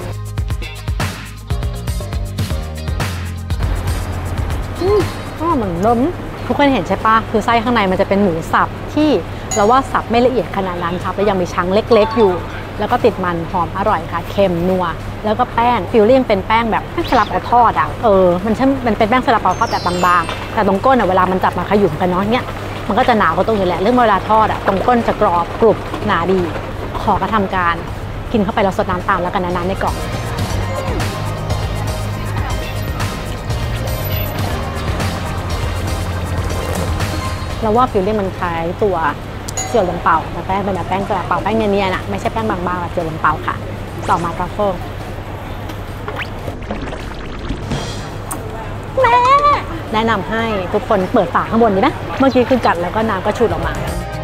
ก็เหมือนเดิมทุกคนเห็นใช่ปะคือไส้ข้างในมันจะเป็นหมูสับที่เราว่าสับไม่ละเอียดขนาดนั้นครับแล้วยังมีชั้นเล็กๆอยู่แล้วก็ติดมันหอมอร่อยค่ะเค็มนัวแล้วก็แป้งฟิลลิ่งเป็นแป้งแบบแป้งซาลาเปาทอดอ่ะมันเป็นแป้งซาลาเปาทอดแบบบางๆแต่ตรงก้นเวลามันจับมาขยุ่มกันเนาะเนี้ยมันก็จะหนาก็ตรงนี้แหละเรื่องเวลาทอดอ่ะตรงก้นจะกรอบกรุบหนาดีขอกระทำการกินเข้าไปแล้วสดน้ำตามแล้วกันนานๆในกล่องเราว่าฟิลลิ่งมันคล้ายตัวเสี่ยวหลงเปาแต่แป้งเป็นแบบแป้งกระเป๋าแป้งเนียนๆนะไม่ใช่แป้งบางๆแบบเสี่ยวหลงเปาค่ะต่อมาทรัฟเฟิลแม่แนะนำให้ทุกคนเปิดฝาข้างบนดีไหมเมื่อกี้คือกัดแล้วก็น้ำก็ฉุดออกมา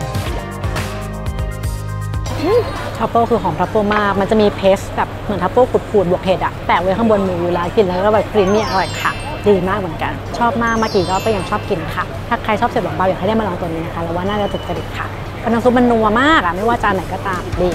ทรัฟเฟิลคือหอมทรัฟเฟิลมากมันจะมีเพสแบบเหมือนทรัฟเฟิลขูดๆบวกเห็ดอะแปะไว้ข้างบนมือเวลากินแล้วก็แบบครีมมี่อร่อยค่ะดีมากเหมือนกันชอบมากเมื่อกี้ก็ยังชอบกินค่ะถ้าใครชอบเสี่ยวหลงเปาอยากให้ได้มาลองตัวนี้นะคะแล้วว่าน่าจะถูกจริตค่ะเพราะน้ำซุปมันนัวมากอะไม่ว่าจานไหนก็ตามดี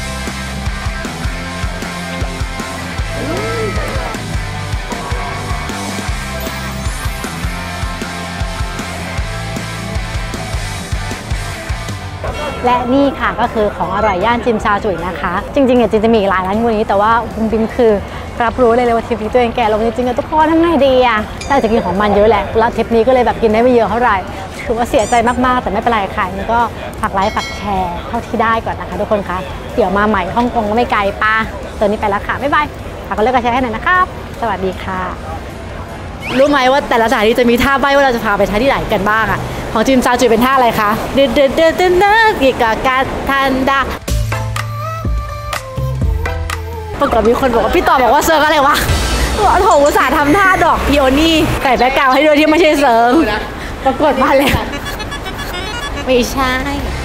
และนี่ค่ะก็คือของอร่อยย่านจิมซาจุ๋ยนะคะจริงๆจะมีอีกหลายร้านกว่านี้แต่ว่าคุณบิมคือรับรู้เลยว่าทริปนี้ตัวเองแก่ลงจริงๆทุกคนทำไงดีอะแต่จะกินของมันเยอะแหละแล้วทริปนี้ก็เลยแบบกินได้ไม่เยอะเท่าไหร่ถือว่าเสียใจมากๆแต่ไม่เป็นไรค่ะนี่ก็ฝากไลค์ฝากแชร์เท่าที่ได้ก่อนนะคะทุกคนคะเดี๋ยวมาใหม่ฮ่องกงก็ไม่ไกลป่ะตอนนี้ไปแล้วค่ะบ๊ายบายฝากกดไลค์กดแชร์ให้หน่อยนะครับสวัสดีค่ะรู้ไหมว่าแต่ละสถานที่จะมีท่าใบ้ว่าเราจะพาไปท่าที่ไหนกันบ้างอะของจิมซาจุ๋ยเป็นท่าอะไรคะเดินกีกากาทันดาปรากฏมีคนบอกว่าพี่ต่อบอกว่าเซิร์ฟอะไรวะโถอุตส่าห์ทำท่าดอกพิโอนี่ไก่แบ็คกราวด์ให้ด้วยที่ไม่ใช่เซิร์ฟปรากฏมาเลยไม่ใช่